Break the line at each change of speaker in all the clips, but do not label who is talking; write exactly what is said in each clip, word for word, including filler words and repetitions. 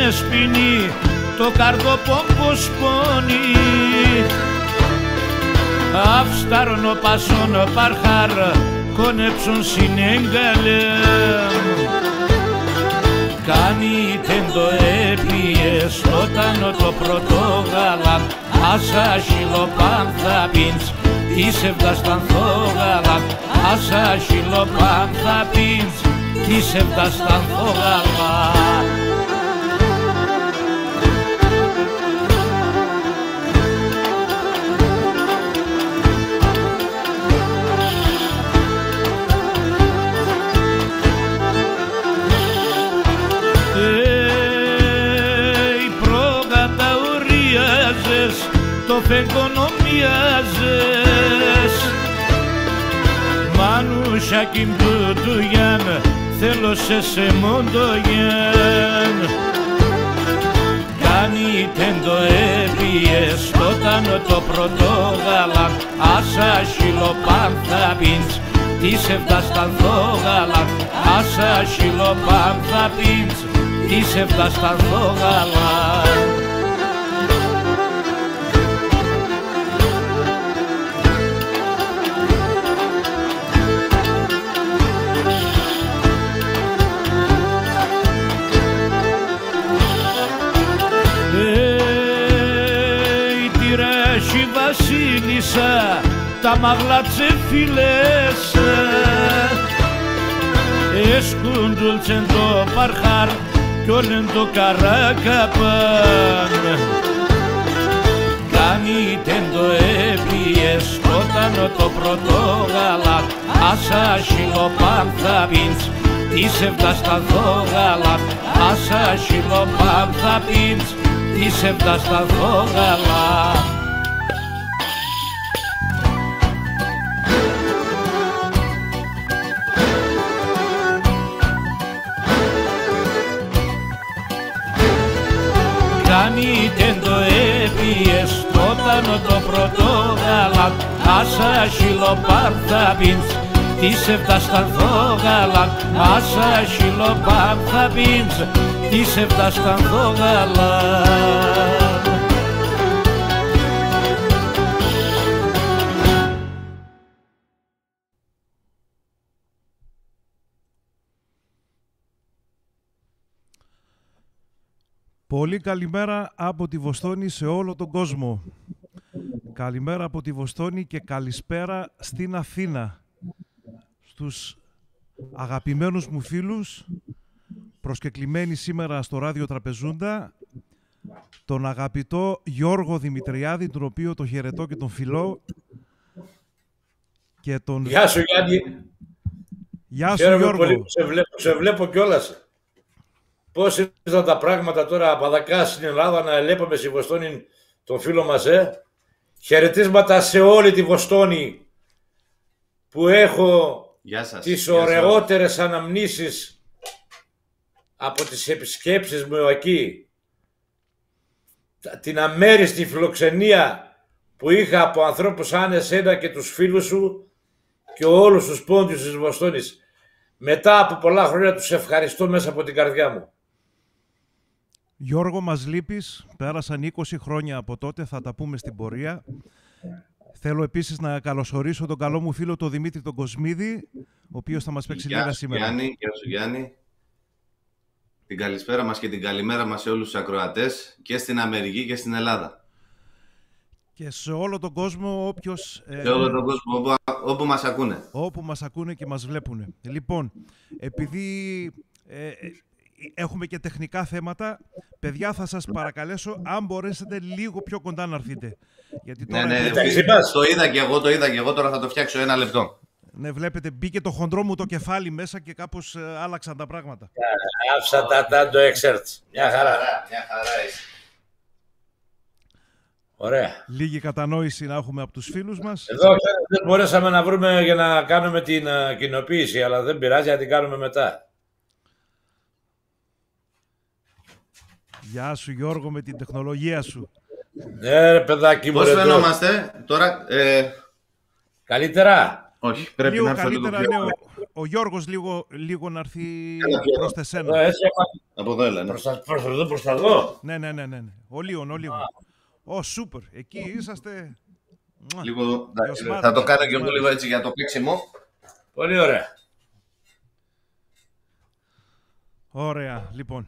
δεσποινή το καρδοπόμπο σπώνει. Αυστάρωνο πασώνο παρχάρ κόνεψον συνέγκαλεμ. Κάνει τέντο έπιες όταν το πρωτόγαλα άσα χιλοπάνθα πίντς της ευδαστανθόγαλα άσα χιλοπάνθα πίντς της ευδαστανθόγαλα. Το φεγγονομιάζες Μανούσα κιμπούτου γιάν θέλω σε σε μοντογιάν. Κάνει τέντο έπιες όταν το πρωτόγαλα άσα χιλοπάνθα πίντς της ευδαστανθόγαλα άσα χιλοπάνθα πίντς της ευδαστανθόγαλα. Βασίλισσα τα μαγλά τσεφιλέσα εσκούντουλτσεν το παρχάρ κι όλεν το καράκαπαν. Κάνει τέντο έπιες όταν το πρωτόγαλα άσα χιλοπάνθα πίντς της ευδαστανθόγαλα άσα χιλοπάνθα πίντς της ευδαστανθόγαλα. Κάνει τέντο έπιες όταν το πρωτόγαλα άσα χιλοπάνθα πίντς της ευδαστανθόγαλα άσα χιλοπάνθα πίντς της ευδαστανθόγαλα.
Πολύ καλημέρα από τη Βοστόνη σε όλο τον κόσμο. Καλημέρα από τη Βοστόνη και καλησπέρα στην Αθήνα. Στους αγαπημένους μου φίλους, προσκεκλημένοι σήμερα στο Ράδιο Τραπεζούντα, τον αγαπητό Γιώργο Δημητριάδη, τον οποίο το χαιρετώ και τον φιλώ. Και τον...
Γεια σου Γιάννη.
Γεια σου Γιώργο.
Πολύ που σε βλέπω, σε βλέπω κιόλας. Πώς ήρθαν τα πράγματα τώρα απαδακά στην Ελλάδα να ελέπαμε στη Βοστόνη τον φίλο μας, ε. Χαιρετίσματα σε όλη τη Βοστόνη που έχω
σας,
τις ωραιότερες αναμνήσεις από τις επισκέψεις μου εκεί. Την αμέριστη φιλοξενία που είχα από ανθρώπους σαν εσένα και τους φίλους σου και όλους τους πόντιους της Βοστόνης. Μετά από πολλά χρόνια τους ευχαριστώ μέσα από την καρδιά μου.
Γιώργο, μας λείπεις. Πέρασαν είκοσι χρόνια από τότε, θα τα πούμε στην πορεία. Θέλω επίσης να καλωσορίσω τον καλό μου φίλο τον Δημήτρη τον Κοσμίδη, ο οποίος θα μας παίξει λίγα σήμερα.
Γιάννη, γεια σου Γιάννη. Την καλησπέρα μας και την καλημέρα μας σε όλους τους ακροατές και στην Αμερική και στην Ελλάδα.
Και σε όλο τον κόσμο, όποιος...
Σε όλο τον κόσμο, όπου, όπου μας ακούνε.
Όπου μας ακούνε και μας βλέπουν. Λοιπόν, επειδή ε, έχουμε και τεχνικά θέματα, παιδιά, θα σας παρακαλέσω, αν μπορέσετε λίγο πιο κοντά να έρθετε. Γιατί τώρα...
Ναι, ναι, το είδα και εγώ, το είδα και εγώ, τώρα θα το φτιάξω ένα λεπτό.
Ναι, βλέπετε, μπήκε το χοντρό μου το κεφάλι μέσα και κάπως ε, άλλαξαν τα πράγματα.
Άφησα τα τάντο εξέρτς. Μια χαρά.
Μια χαρά είσαι.
Ωραία.
Λίγη κατανόηση να έχουμε από τους φίλους μας.
Εδώ δεν μπορέσαμε να βρούμε για να κάνουμε την uh, κοινοποίηση, αλλά δεν πειράζει, να την κάνουμε μετά.
Γεια σου Γιώργο με την τεχνολογία σου.
Ναι ρε παιδάκι μου.
Πώς φαινόμαστε τώρα. Ε...
Καλύτερα.
Όχι, πρέπει
λίγο
να έρθω
καλύτερα,
λίγο πιο...
ναι, ο, ο Γιώργος λίγο, λίγο να έρθει προς εσένα.
Έτσι,
Από εδώ έλα, ναι.
Προς τα, προς εδώ, προς τα εδώ.
Ναι, ναι, ναι, ναι. Ο Λίον, ο Λίον. Ω, σούπερ. Εκεί είσαστε...
Λίγο,
Smart,
θα το κάνω και
smart.
εγώ λίγο έτσι για το πήξιμο.
Πολύ ωραία.
Ωραία, λοιπόν.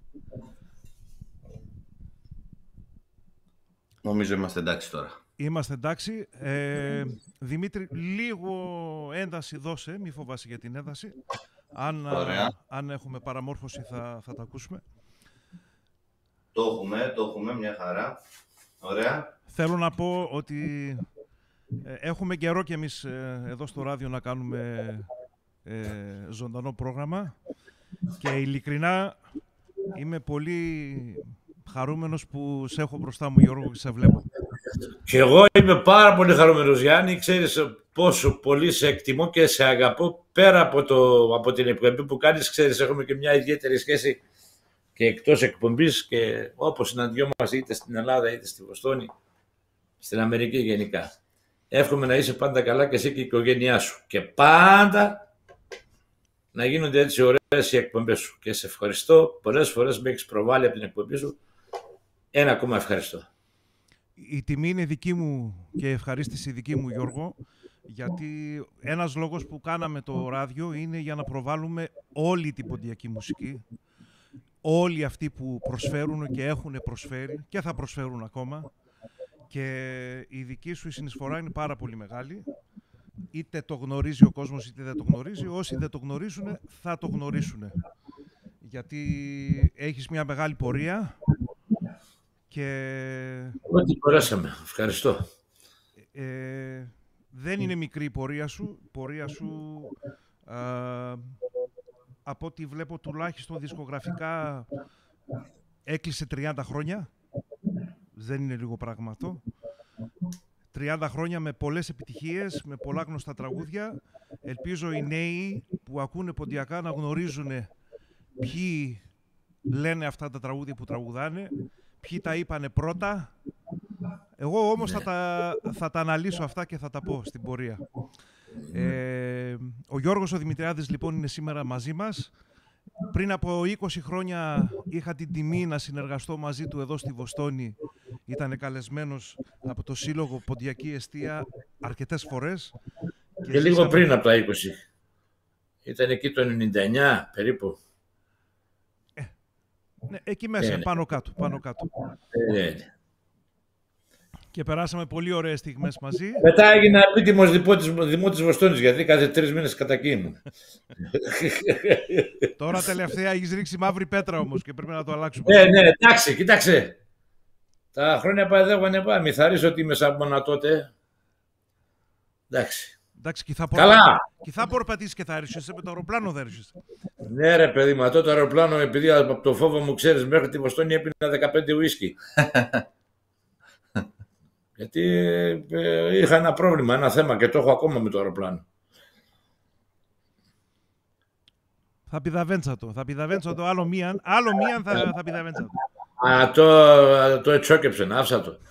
Νομίζω είμαστε εντάξει τώρα.
Είμαστε εντάξει. Ε, Δημήτρη, λίγο ένταση δώσε, μη φοβάσαι για την ένταση. Αν,
Ωραία.
αν έχουμε παραμόρφωση θα, θα τα ακούσουμε.
Το έχουμε, το έχουμε, μια χαρά. Ωραία.
Θέλω να πω ότι ε, έχουμε καιρό κι εμείς ε, εδώ στο ράδιο να κάνουμε ε, ζωντανό πρόγραμμα και ειλικρινά είμαι πολύ χαρούμενος που σε έχω μπροστά μου, Γιώργο, και σε βλέπω.
Και εγώ είμαι πάρα πολύ χαρούμενος, Γιάννη. Ξέρεις πόσο πολύ σε εκτιμώ και σε αγαπώ πέρα από, το, από την εκπομπή που κάνεις. Ξέρεις, έχουμε και μια ιδιαίτερη σχέση και εκτός εκπομπής και όπως συναντιόμαστε είτε στην Ελλάδα είτε στη Βοστόνη, στην Αμερική γενικά. Εύχομαι να είσαι πάντα καλά και εσύ και η οικογένειά σου. Και πάντα να γίνονται έτσι ωραίες οι εκπομπές σου. Και σε ευχαριστώ. Πολλές φορές με έχεις προβάλει από την εκπομπή σου. Ένα ακόμα ευχαριστώ.
Η τιμή είναι δική μου και ευχαρίστηση δική μου, Γιώργο, γιατί ένας λόγος που κάναμε το ράδιο είναι για να προβάλλουμε όλη την ποντιακή μουσική, όλοι αυτοί που προσφέρουν και έχουν προσφέρει και θα προσφέρουν ακόμα, και η δική σου η συνεισφορά είναι πάρα πολύ μεγάλη. Είτε το γνωρίζει ο κόσμος είτε δεν το γνωρίζει. Όσοι δεν το γνωρίζουν θα το γνωρίσουν, γιατί έχεις μια μεγάλη πορεία και
Ό,τι μπορέσαμε. Ευχαριστώ.
ε, δεν είναι μικρή η πορεία σου. Η πορεία σου, α, από ό,τι βλέπω, τουλάχιστον δισκογραφικά έκλεισε τριάντα χρόνια. Δεν είναι λίγο πράγμα αυτό. τριάντα χρόνια με πολλές επιτυχίες, με πολλά γνωστά τραγούδια. Ελπίζω οι νέοι που ακούνε ποντιακά να γνωρίζουν ποιοι λένε αυτά τα τραγούδια που τραγουδάνε, ποιοι τα είπανε πρώτα. Εγώ όμως θα τα, θα τα αναλύσω αυτά και θα τα πω στην πορεία. Ε, ο Γιώργος ο Δημητριάδης λοιπόν είναι σήμερα μαζί μας. Πριν από είκοσι χρόνια είχα την τιμή να συνεργαστώ μαζί του εδώ στη Βοστόνη. Ήταν καλεσμένος από το Σύλλογο Ποντιακή Εστία αρκετές φορές.
Και, και λίγο ζήσαμε... πριν από τα είκοσι. Ήταν εκεί το ενενήντα εννιά περίπου.
Ε, ναι, εκεί μέσα,
ε, ναι.
πάνω κάτω. Πάνω κάτω.
Ε, ναι.
Και περάσαμε πολύ ωραίες στιγμές μαζί.
Μετά έγινα επίτιμος δημό της Βοστόνης, γιατί κάθε τρεις μήνες κατακίνουν.
Τώρα τελευταία έχεις ρίξει μαύρη πέτρα όμως και πρέπει να το αλλάξουμε.
Ναι, ναι, εντάξει, κοίταξε. Τα χρόνια παεδεύανε πάμε. Μη θα ρίξω ότι είμαι σαν μόνα τότε. Εντάξει.
Εντάξει, και θα
Καλά.
Και θα προπατήσεις και θα έρχεσαι με το αεροπλάνο, δεν έρχεσαι.
Ναι ρε παιδί, μα τότε το αεροπλάνο, επειδή από το φόβο μου ξέρεις, μέχρι τη Βοστόνη έπινα δεκαπέντε ουίσκι. Γιατί ε, είχα ένα πρόβλημα, ένα θέμα και το έχω ακόμα με το αεροπλάνο.
Θα πηδαβέντσα το, θα πηδαβέντσα το, άλλο μίαν, άλλο μίαν θα, θα πηδαβέντσα το.
Α, το, το ετσόκεψε, άφησα το.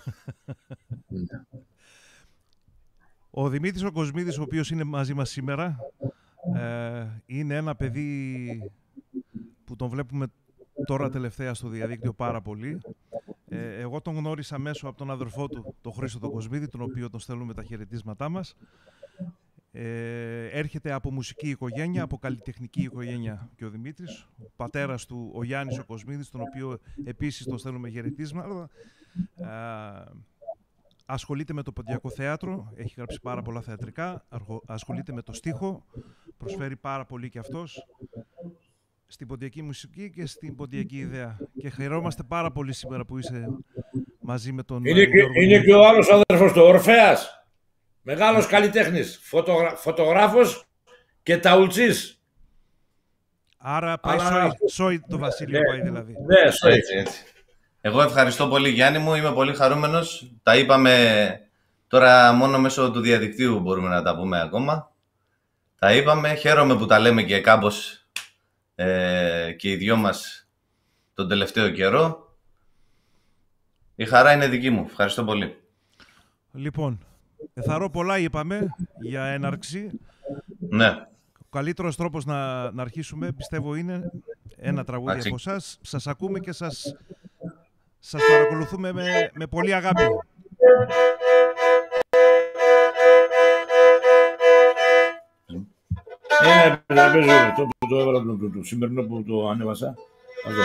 Ο Δημήτρης ο Κοσμίδης, ο οποίος είναι μαζί μας σήμερα, ε, είναι ένα παιδί που τον βλέπουμε τώρα τελευταία στο διαδίκτυο πάρα πολύ. Ε, εγώ τον γνώρισα μέσω από τον αδερφό του, τον Χρήστο τον Κοσμίδη, τον οποίο τον στέλνουμε τα χαιρετίσματά μας. Ε, έρχεται από μουσική οικογένεια, από καλλιτεχνική οικογένεια και ο Δημήτρης. Ο πατέρας του, ο Γιάννης ο Κοσμίδης, τον οποίο επίσης τον στέλνουμε χαιρετίσματα. Ε, ασχολείται με το ποντιακό θέατρο, έχει γράψει πάρα πολλά θεατρικά, ασχολείται με το στίχο, προσφέρει πάρα πολύ και αυτός στην ποντιακή μουσική και στην ποντιακή ιδέα. Και χαιρόμαστε πάρα πολύ σήμερα που είσαι μαζί με τον
Είναι,
Γιώργο.
Και, είναι και ο άλλος αδερφός του, Ορφέας. Μεγάλος καλλιτέχνης, φωτογρα... φωτογράφος και ταουλτσής.
Άρα πάει
Αλλά...
σόι, σόι το Βασίλειο,
ναι,
πάει δηλαδή.
Ναι, σόι.
Έτσι, έτσι. Εγώ ευχαριστώ πολύ Γιάννη μου, είμαι πολύ χαρούμενος. Τα είπαμε τώρα μόνο μέσω του διαδικτύου μπορούμε να τα πούμε ακόμα. Τα είπαμε, χαίρομαι που τα λέμε και κάμπος ε, και οι δυο μας τον τελευταίο καιρό. Η χαρά είναι δική μου, ευχαριστώ πολύ.
Λοιπόν, εθαρώ πολλά είπαμε για έναρξη.
Ναι.
Ο καλύτερος τρόπος να, να αρχίσουμε πιστεύω είναι ένα τραγούδι
Άξι.
από εσάς. Σας ακούμε και σας, σας παρακολουθούμε με, με πολύ αγάπη.
Ε, να παίζω αυτό που το έβαλα το, το, το σημερινό που το ανέβασα. Αυτό.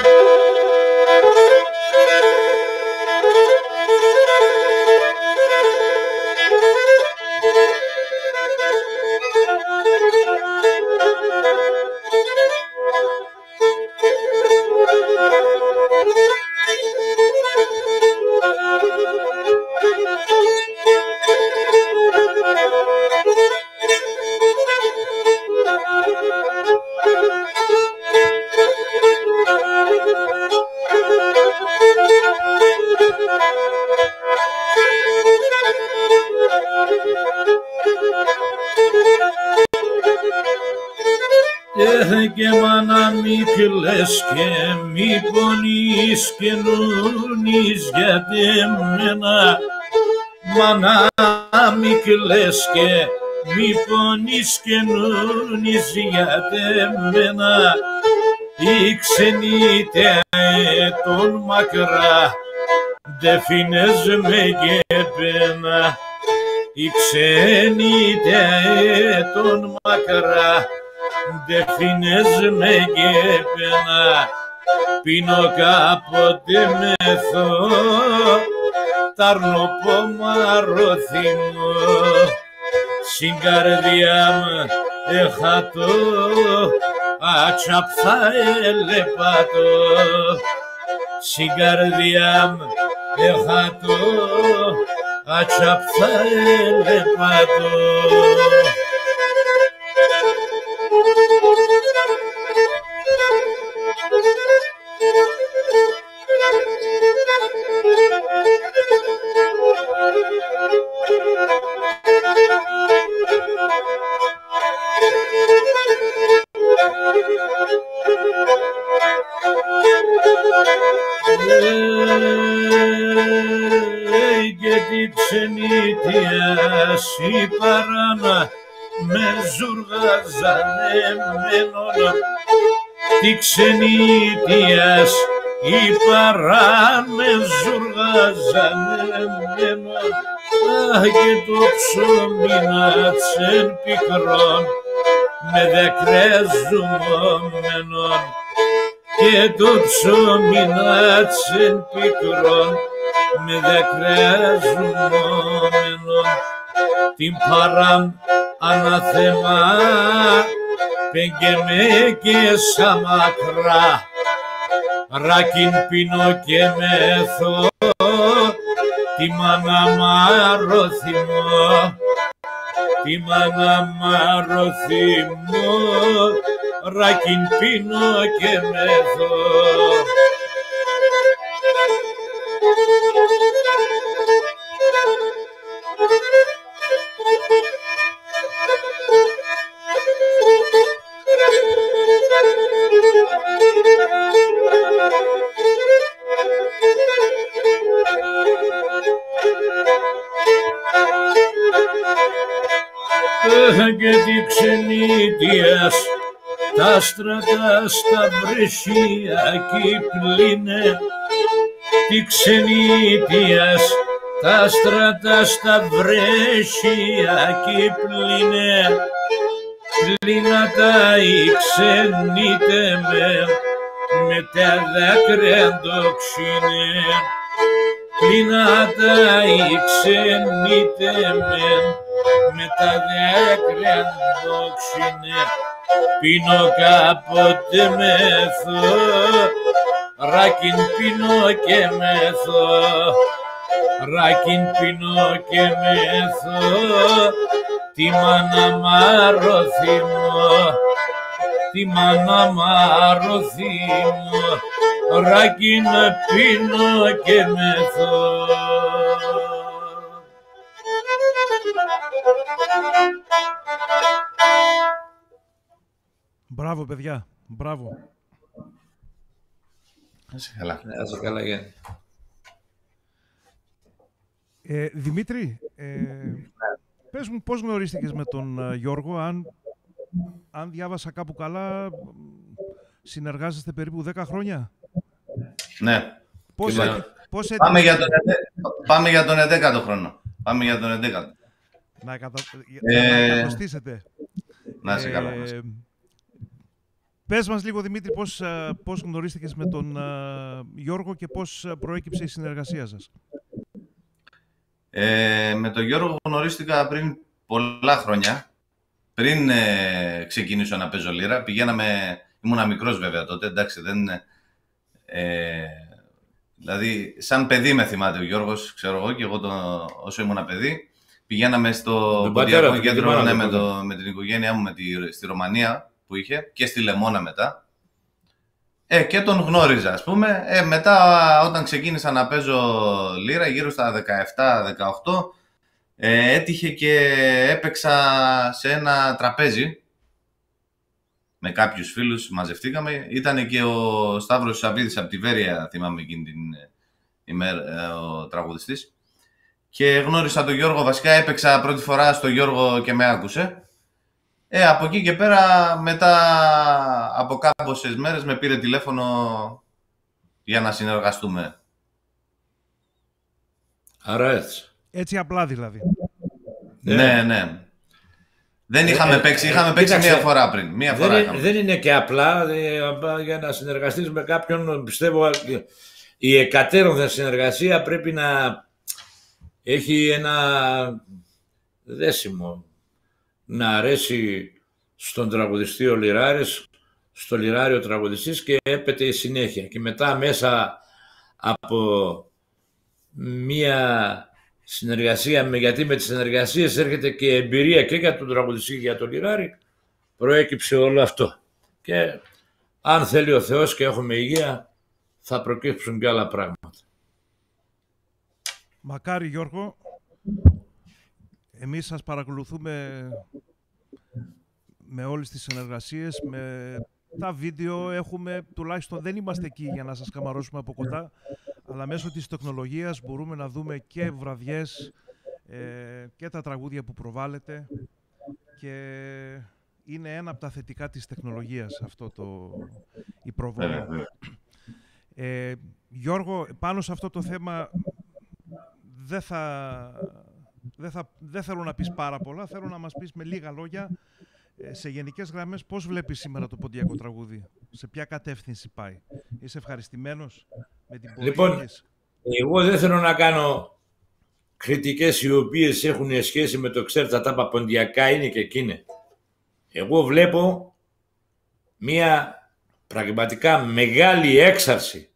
Και μάνα μη κλαις και μη πονείς και νούνεις γιατί εμένα. Μάνα μη κλαις και μη πονείς και νούνεις γιατί εμένα. Η ξενιτέ τον μακρά δε φίνες με και πένα. Η ξενιτέ τον μακρά δε φίνες με και πένα. Πίνω κάποτε μεθώ ταρνοπομάρο θυμό. Στην καρδιά μου έχατο ατσαπθά ελεπάτο. Στην καρδιά μου έχατο ατσαπθά ελεπάτο. Γιατί ξενιτιάς η παράνα με ζουργάζανε μένωνα. Τι ξενιτιάς η παράνα με ζουργάζανε μένωνα. Και το ψωμί να τσεν πικρόν με δεκρέζουμενον. Και το ψωμί να τσεν πικρόν με δεκρέζουμενον. Την παράμ αναθεμά πέγγε και σαν μακρά. Ράκιν πίνω και μεθώ τη μάνα μάρο θυμώ. Τη μάνα μάρο θυμώ. Ράκιν πίνω και μεθώ. Και τη ξενιτιάς τα στρατά στα βρεσία κι πλήνε. Τη ξενιτιάς τα στρατά στα βρέσια κι πλήνε. Πλήνατα η ξενίτε με με τα δάκρυα ντοξίνε. Πλήνατα η ξενίτε με με τα δάκρυα ντοξίνε. Πίνω κάποτε μεθώ, ράκιν πίνω και μεθώ. Ράκιν πίνω και μεθώ, τη μάνα μάρο θυμώ. Τη μάνα μάρο θυμώ, ράκιν πίνω και μεθώ.
Μπράβο, παιδιά. Μπράβο.
Να είσαι καλά.
Να είσαι καλά, Γιάννη.
Ε, Δημήτρη, ε, πες μου πώς γνωρίστηκες με τον uh, Γιώργο, αν, αν διάβασα κάπου καλά, συνεργάζεστε περίπου δέκα χρόνια.
Ναι.
Πώς,
Ναι.
έτι, πώς έτι...
Πάμε, για τον, πάμε για τον ενδέκατο χρόνο. Πάμε για τον ενδέκατο.
Να, κατα...
Ε...
να εκατοστήσετε.
Να είσαι καλά.
Ε... Πες μας λίγο, Δημήτρη, πώς, πώς γνωρίστηκες με τον Γιώργο και πώς προέκυψε η συνεργασία σας.
Ε, με τον Γιώργο γνωρίστηκα πριν πολλά χρόνια. Πριν ε, ξεκινήσω να παίζω λύρα. Πηγαίναμε, ήμουνα μικρός βέβαια τότε, εντάξει, δεν... Ε, δηλαδή, σαν παιδί με θυμάται ο Γιώργος, ξέρω εγώ, και εγώ το, όσο ήμουνα παιδί. Πηγαίναμε στο Ποντιακό Κέντρο ναι, με, το, με την οικογένειά μου με τη, στη Ρωμανία που είχε και στη Λεμόνα μετά. Ε, και τον γνώριζα, ας πούμε. Ε, μετά, όταν ξεκίνησα να παίζω λύρα, γύρω στα δεκαεπτά δεκαοκτώ, ε, έτυχε και έπαιξα σε ένα τραπέζι. Με κάποιους φίλους μαζευτήκαμε. Ήταν και ο Σταύρος Σαββίδης από τη Βέρεια, θυμάμαι εκείνη την ημέρα, ο τραγουδιστής. Και γνώρισα τον Γιώργο, βασικά έπαιξα πρώτη φορά στο Γιώργο και με άκουσε. Ε, από εκεί και πέρα, μετά από κάμποσες μέρες, με πήρε τηλέφωνο για να συνεργαστούμε.
Άρα έτσι.
Έτσι απλά δηλαδή.
Ναι, ναι. ναι. Δεν είχαμε ε, παίξει, είχαμε ε, παίξει κοίταξε, μία φορά πριν. Μία
δεν,
φορά
είναι, δεν είναι και απλά ε, για να συνεργαστείς με κάποιον, πιστεύω, η εκατέρωθεν συνεργασία πρέπει να έχει ένα δέσιμο. Να αρέσει στον τραγουδιστή ο λυράρης, στο λυράρι ο τραγουδιστής και έπεται η συνέχεια. Και μετά μέσα από μία συνεργασία, γιατί με τις συνεργασίες έρχεται και εμπειρία και για τον τραγουδιστή και για τον λυράρι, προέκυψε όλο αυτό. Και αν θέλει ο Θεός και έχουμε υγεία, θα προκύψουν και άλλα πράγματα.
Μακάρι, Γιώργο. Εμείς σας παρακολουθούμε με όλες τις συνεργασίες, με τα βίντεο έχουμε, τουλάχιστον δεν είμαστε εκεί για να σας καμαρώσουμε από κοντά, αλλά μέσω της τεχνολογίας μπορούμε να δούμε και βραδιές ε, και τα τραγούδια που προβάλλετε και είναι ένα από τα θετικά της τεχνολογίας αυτό το, η προβολή. Ε, Γιώργο, πάνω σε αυτό το θέμα δεν θα... Δεν, θα, δεν θέλω να πεις πάρα πολλά, θέλω να μας πεις με λίγα λόγια, σε γενικές γραμμές, πώς βλέπεις σήμερα το ποντιακό τραγούδι, σε ποια κατεύθυνση πάει, είσαι ευχαριστημένος με την πορεία?
Λοιπόν, εγώ δεν θέλω να κάνω κριτικές οι οποίες έχουν σχέση με το ξέρετε τα τάπα ποντιακά είναι και εκείνη. Εγώ βλέπω μία πραγματικά μεγάλη έξαρση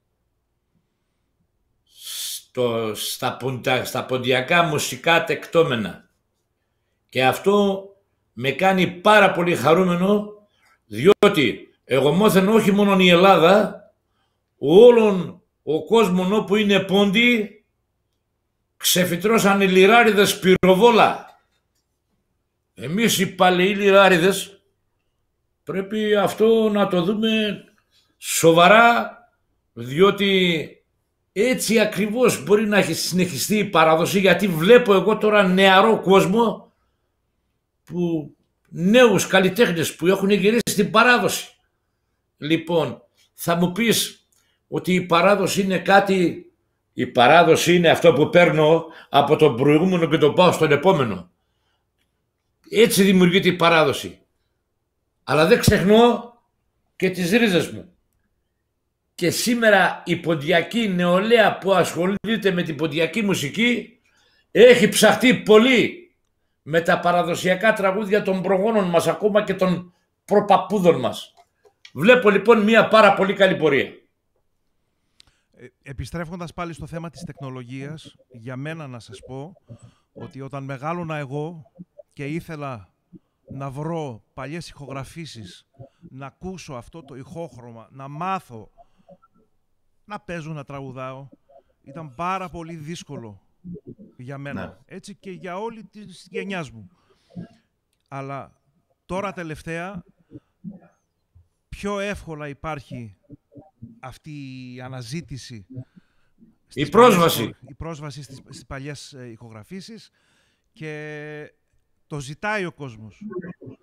Το, στα, ποντα, στα ποντιακά μουσικά τεκτόμενα και αυτό με κάνει πάρα πολύ χαρούμενο, διότι εγώ μόθεν όχι μόνο η Ελλάδα, όλον ο κόσμος όπου είναι πόντι ξεφυτρώσαν οι λιράριδες πυροβόλα. Εμείς οι παλαιοί λιράριδες πρέπει αυτό να το δούμε σοβαρά, διότι έτσι ακριβώς μπορεί να έχει συνεχιστεί η παράδοση, γιατί βλέπω εγώ τώρα νεαρό κόσμο, που, νέους καλλιτέχνες που έχουν γυρίσει την παράδοση. Λοιπόν, θα μου πεις ότι η παράδοση είναι κάτι, η παράδοση είναι αυτό που παίρνω από τον προηγούμενο και το πάω στον επόμενο. Έτσι δημιουργείται η παράδοση. Αλλά δεν ξεχνώ και τις ρίζες μου. Και σήμερα η ποντιακή νεολαία που ασχολείται με την ποντιακή μουσική έχει ψαχτεί πολύ με τα παραδοσιακά τραγούδια των προγόνων μας, ακόμα και των προπαππούδων μας. Βλέπω λοιπόν μια πάρα πολύ καλή πορεία.
Επιστρέφοντας πάλι στο θέμα της τεχνολογίας, για μένα να σας πω ότι όταν μεγάλωνα εγώ και ήθελα να βρω παλιές ηχογραφήσεις, να ακούσω αυτό το ηχόχρωμα, να μάθω να παίζω, να τραγουδάω, ήταν πάρα πολύ δύσκολο για μένα, ναι. Έτσι και για όλη τη γενιάς μου. Αλλά τώρα τελευταία πιο εύκολα υπάρχει αυτή η αναζήτηση,
η πρόσβαση,
παλιές, η πρόσβαση στις, στις παλιές ηχογραφήσεις και το ζητάει ο κόσμος.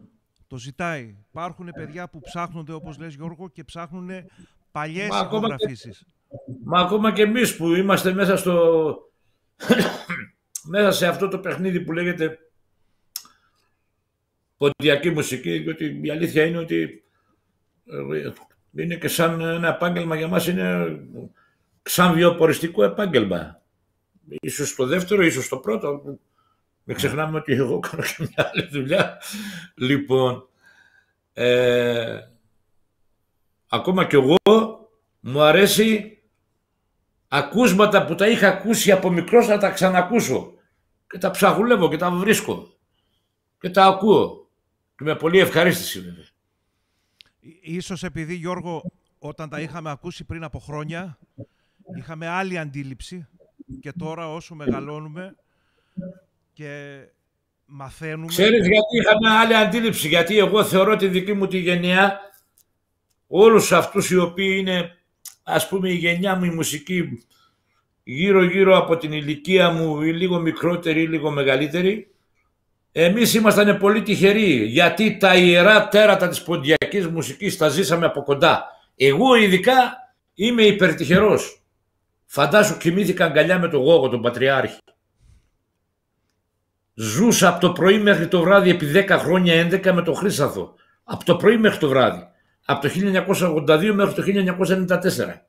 Το ζητάει. Υπάρχουν παιδιά που ψάχνονται, όπως λες Γιώργο, και ψάχνουν παλιές
Μα ακόμα
ηχογραφήσεις.
Και, μα ακόμα και εμείς που είμαστε μέσα στο... μέσα σε αυτό το παιχνίδι που λέγεται ποντιακή μουσική, διότι η αλήθεια είναι ότι είναι και σαν ένα επάγγελμα για μας, είναι σαν βιοποριστικό επάγγελμα. Ίσως το δεύτερο, ίσως το πρώτο. Μην ξεχνάμε ότι εγώ κάνω και μια άλλη δουλειά. Λοιπόν, ε, ακόμα κι εγώ μου αρέσει ακούσματα που τα είχα ακούσει από μικρός να τα ξανακούσω. Και τα ψαχουλεύω και τα βρίσκω. Και τα ακούω. Και με πολύ ευχαρίστηση βέβαια.
Ίσως επειδή, Γιώργο, όταν τα είχαμε ακούσει πριν από χρόνια, είχαμε άλλη αντίληψη και τώρα όσο μεγαλώνουμε και μαθαίνουμε...
Ξέρεις γιατί είχαμε άλλη αντίληψη? Γιατί εγώ θεωρώ τη δική μου τη γενιά, όλους αυτούς οι οποίοι είναι, ας πούμε, η γενιά μου η μουσική γύρω-γύρω από την ηλικία μου, ή λίγο μικρότερη ή λίγο μεγαλύτερη, εμείς ήμασταν πολύ τυχεροί, γιατί τα ιερά τέρατα της ποντιακής μουσικής τα ζήσαμε από κοντά. Εγώ ειδικά είμαι υπερτυχερός. Φαντάσου, κοιμήθηκα αγκαλιά με τον Γόγο, τον Πατριάρχη. Ζούσα από το πρωί μέχρι το βράδυ επί δέκα χρόνια, έντεκα, με τον Χρύσαθο. Από το πρωί μέχρι το βράδυ. Από το χίλια εννιακόσια ογδόντα δύο μέχρι το χίλια εννιακόσια ενενήντα τέσσερα.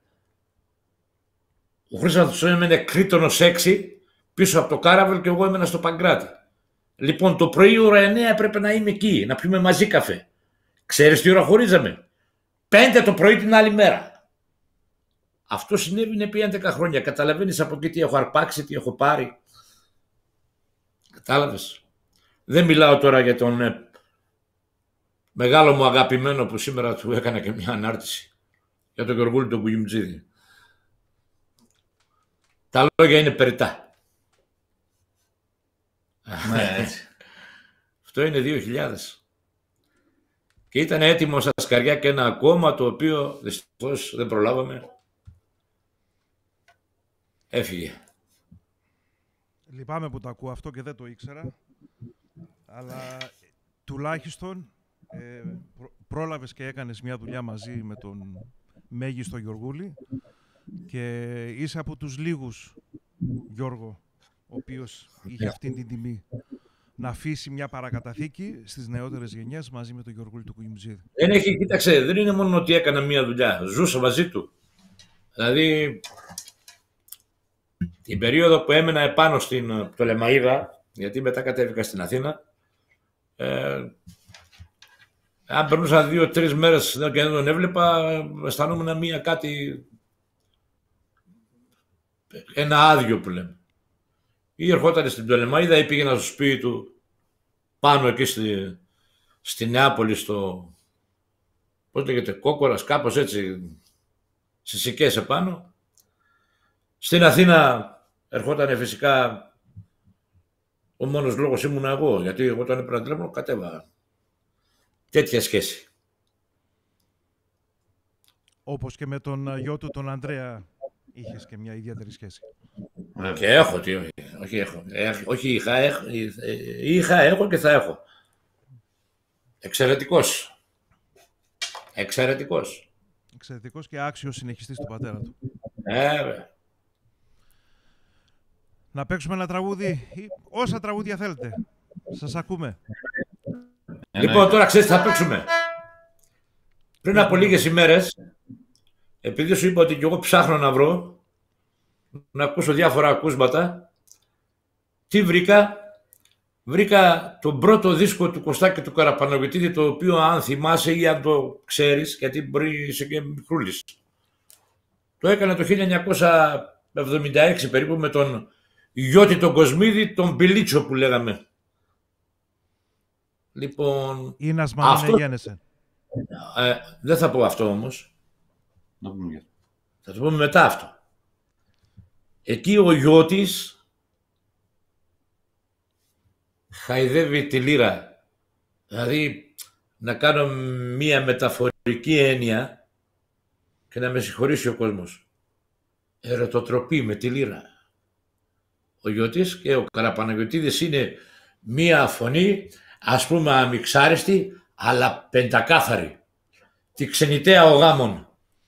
Ο Χρύσαθος έμενε Κρήτονος έξι, πίσω από το Κάραβελ, και εγώ έμενα στο Παγκράτη. Λοιπόν, το πρωί ώρα εννέα έπρεπε να είμαι εκεί, να πιούμε μαζί καφέ. Ξέρεις τι ώρα χωρίζαμε? Πέντε το πρωί την άλλη μέρα. Αυτό συνέβη επί έντεκα χρόνια. Καταλαβαίνεις από εκεί τι έχω αρπάξει, τι έχω πάρει. Κατάλαβες? Δεν μιλάω τώρα για τον ε, μεγάλο μου αγαπημένο που σήμερα του έκανα και μια ανάρτηση, για τον Γεωργούλη τον Κουγιμτζίδη. Τα λόγια είναι περιττά.
Ναι, έτσι.
Αυτό είναι δύο χιλιάδες. Και ήταν έτοιμο στα σκαριά και ένα ακόμα, το οποίο δυστυχώς δεν προλάβαμε. Έφυγε.
Λυπάμαι που το ακούω αυτό και δεν το ήξερα, αλλά τουλάχιστον ε, πρό, πρόλαβες και έκανες μια δουλειά μαζί με τον μέγιστο Γεωργούλη και είσαι από τους λίγους, Γιώργο, ο οποίος είχε αυτή την τιμή να αφήσει μια παρακαταθήκη στις νεότερες γενιές μαζί με τον Γεωργούλη του Κουγιμτζίδη.
Δεν έχει, κοίταξε, δεν είναι μόνο ότι έκανα μια δουλειά, ζούσα μαζί του. Δηλαδή, την περίοδο που έμενα επάνω στην Πτολεμαΐδα, γιατί μετά κατέβηκα στην Αθήνα, ε, αν περνούσα δύο-τρεις μέρες και δεν τον έβλεπα, αισθανόμουν μία κάτι, ένα άδειο που λέμε. Ή ερχόταν στην Πτολεμαΐδα ή πήγαινα στο σπίτι του πάνω εκεί στη, στη Νεάπολη, στο, πώς λέγεται, Κόκορας, κάπως έτσι, στις Σικές επάνω. Στην Αθήνα ερχόταν φυσικά, ο μόνος λόγος ήμουν εγώ, γιατί εγώ όταν έπαιρνα τηλέφωνο κατέβα. Τέτοια σχέση.
Όπως και με τον γιο του, τον Ανδρέα, είχες και μια ιδιαίτερη σχέση.
Και έχω, τι, όχι, όχι έχω. Ε, όχι είχα, έχω, είχα, έχω και θα έχω. Εξαιρετικός. Εξαιρετικός.
Εξαιρετικός και άξιος συνεχιστής του πατέρα του.
Ε, βέβαια.
Να παίξουμε ένα τραγούδι, ή όσα τραγούδια θέλετε. Σας ακούμε.
Λοιπόν, τώρα ξέρεις τι θα παίξουμε. Πριν από λίγες ημέρες, επειδή σου είπα ότι και εγώ ψάχνω να βρω, να ακούσω διάφορα ακούσματα, τι βρήκα? Βρήκα τον πρώτο δίσκο του Κωστάκη του Καραπαναγιωτίδη, το οποίο, αν θυμάσαι ή αν το ξέρεις, γιατί μπορεί είσαι και μικρούλης, το έκανε το χίλια εννιακόσια εβδομήντα έξι περίπου με τον Γιώτη τον Κοσμίδη, τον Πιλίτσο που λέγαμε. Λοιπόν,
Ίνας Μανώνε γέννησε.
Ε, δεν θα πω αυτό όμως.
Να πούμε για.
Θα το πούμε μετά αυτό. Εκεί ο Γιώτης χαϊδεύει τη λύρα. Δηλαδή, να κάνω μία μεταφορική έννοια και να με συγχωρήσει ο κόσμος. Ερωτοτροπή με τη λύρα. Ο Γιώτης και ο Καραπαναγιωτίδης είναι μία φωνή, ας πούμε αμιξάριστη, αλλά πεντακάθαρη, τη ξενιτέα ο γάμων.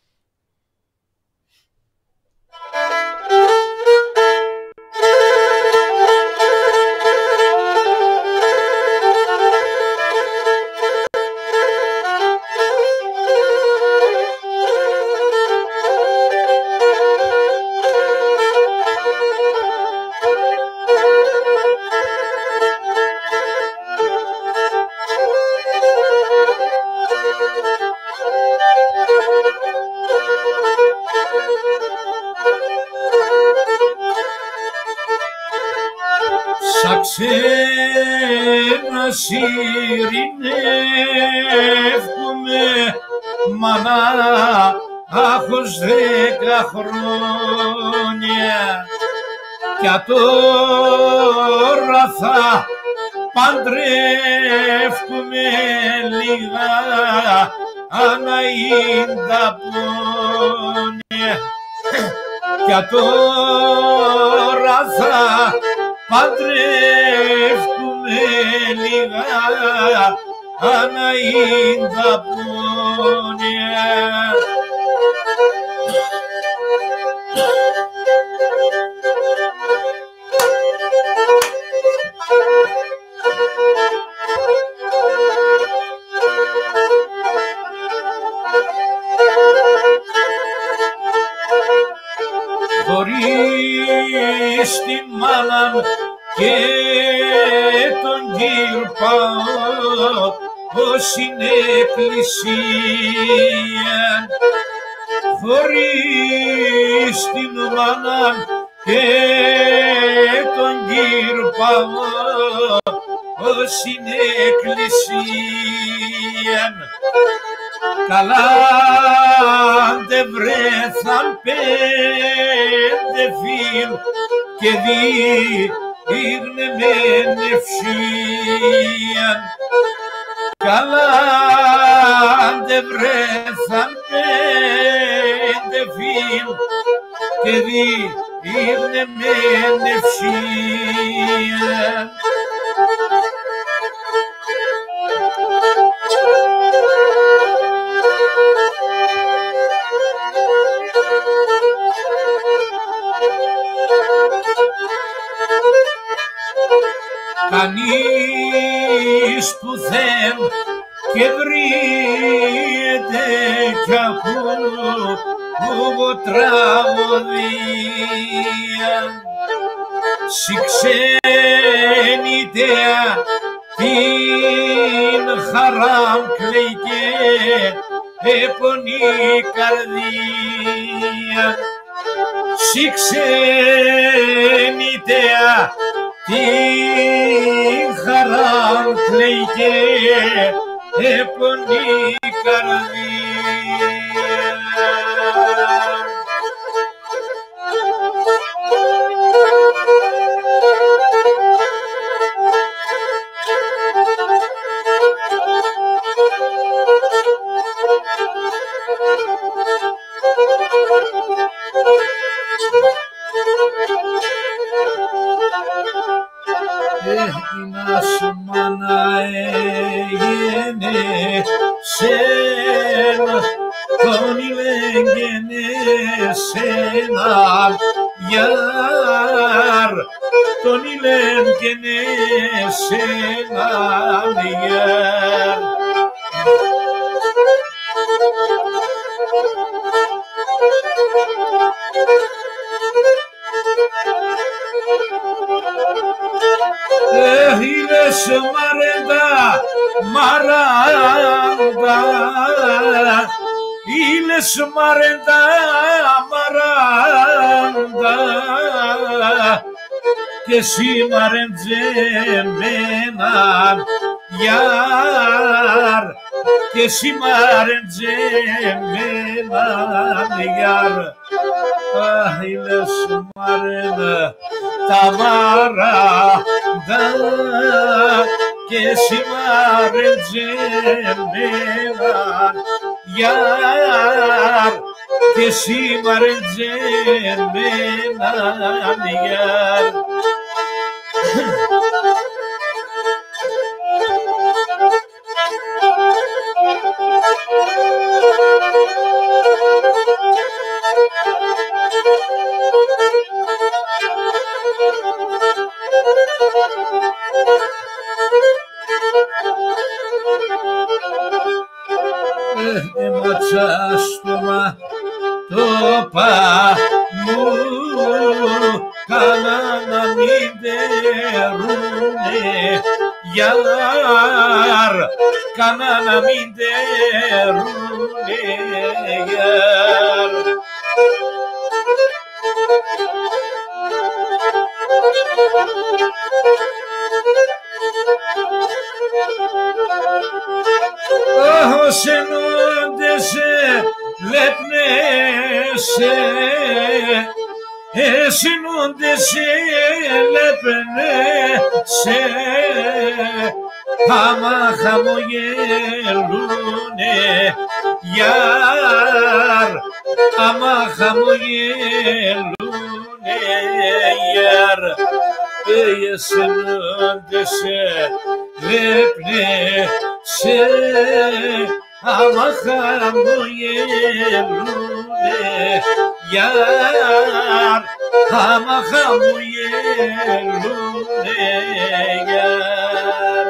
Σαν ξένα ειρηνεύκουμε, μάνα, άχως δέκα χρόνια, κι τώρα θα παντρεύκουμε λίγα αναΐντα πόνια, κι τώρα θα παντρεύκουμε λίγα αναΐντα πόνια. Χωρίς τη μάνα και τον κύρπαο ως είναι εκκλησία, χωρίς την μάνα και τον κύρπαο ως είναι εκκλησία, καλά δε βρέθαν πέντε φίλ και δείχνε μεν ευσίαν. Καλά δε βρέθαν πέντε φίλ και δείχνε μεν ευσίαν. Κανείς που δεν και βρείτε κι ακούω τραγωδία, σι ξενιτέα την χαρά κλαίει και επονεί καρδία, σι ξενιτέα την χαρά κλαίει και επονεί καρδία. Έγινας μάνα, έγινε σένα, τον ηλέγγενε σένα γιάρ, τον ηλέγγενε σένα γιάρ. Είδες μαρέντα, μαράντα, είδες μαρέντα, μαράντα, και εσύ μαρεντζεμένα γιάρ, και εσύ μαρεντζεμένα γιάρ. Αχ, είδες μαρέντα, τα μαράντα, και εσύ μαρεντζεμένα γιάρ, και εσύ μαρεντζεμένα γιάρ. Ματσάστομα το παμού κάνα να μην τερούνε γιαρ, κάνα να μην τερούνε γιαρ. Ως ενώντες λέπνεσαι, εσυνώντες λέπνεσαι, άμα χαμογελούνε γιαρ, άμα χαμογελούνε γιαρ. Εσυνώντες λέπνεσαι, άμα χαμογελούνε γιαρ, άμα χαμογελούνε γιαρ.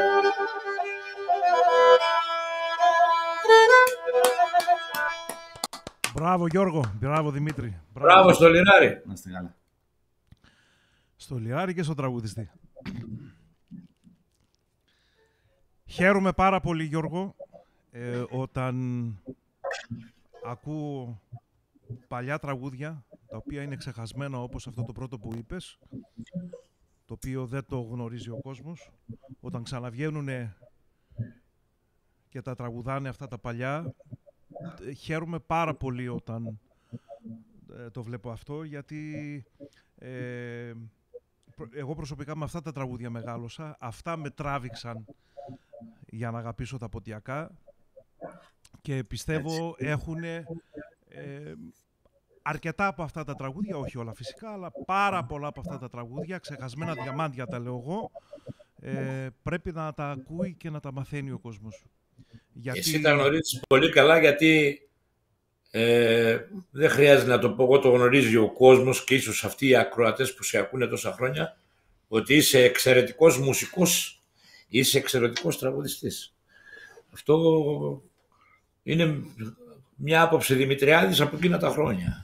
Μπράβο Γιώργο, μπράβο Δημήτρη.
Μπράβο στο Λιράρι.
Να είστε καλά.
Στο Λιράρι και στο τραγουδιστή. Χαίρομαι πάρα πολύ Γιώργο ε, όταν ακούω παλιά τραγούδια τα οποία είναι ξεχασμένα, όπως αυτό το πρώτο που είπες, το οποίο δεν το γνωρίζει ο κόσμος, όταν ξαναβγαίνουν και τα τραγουδάνε αυτά τα παλιά. ε, χαίρομαι πάρα πολύ όταν ε, το βλέπω αυτό, γιατί ε, εγώ προσωπικά με αυτά τα τραγούδια μεγάλωσα, αυτά με τράβηξαν για να αγαπήσω τα ποτιακά και πιστεύω έχουν ε, αρκετά από αυτά τα τραγούδια, όχι όλα φυσικά, αλλά πάρα πολλά από αυτά τα τραγούδια, ξεχασμένα διαμάντια τα λέω εγώ, ε, πρέπει να τα ακούει και να τα μαθαίνει ο κόσμος. Γιατί...
Εσύ τα γνωρίζεις πολύ καλά, γιατί ε, δεν χρειάζεται να το πω, εγώ το γνωρίζει ο κόσμος και ίσως αυτοί οι ακροατές που σε ακούνε τόσα χρόνια, ότι είσαι εξαιρετικός μουσικός, είσαι εξαιρετικός τραγουδιστής. Αυτό είναι μια άποψη Δημητριάδης από εκείνα τα χρόνια.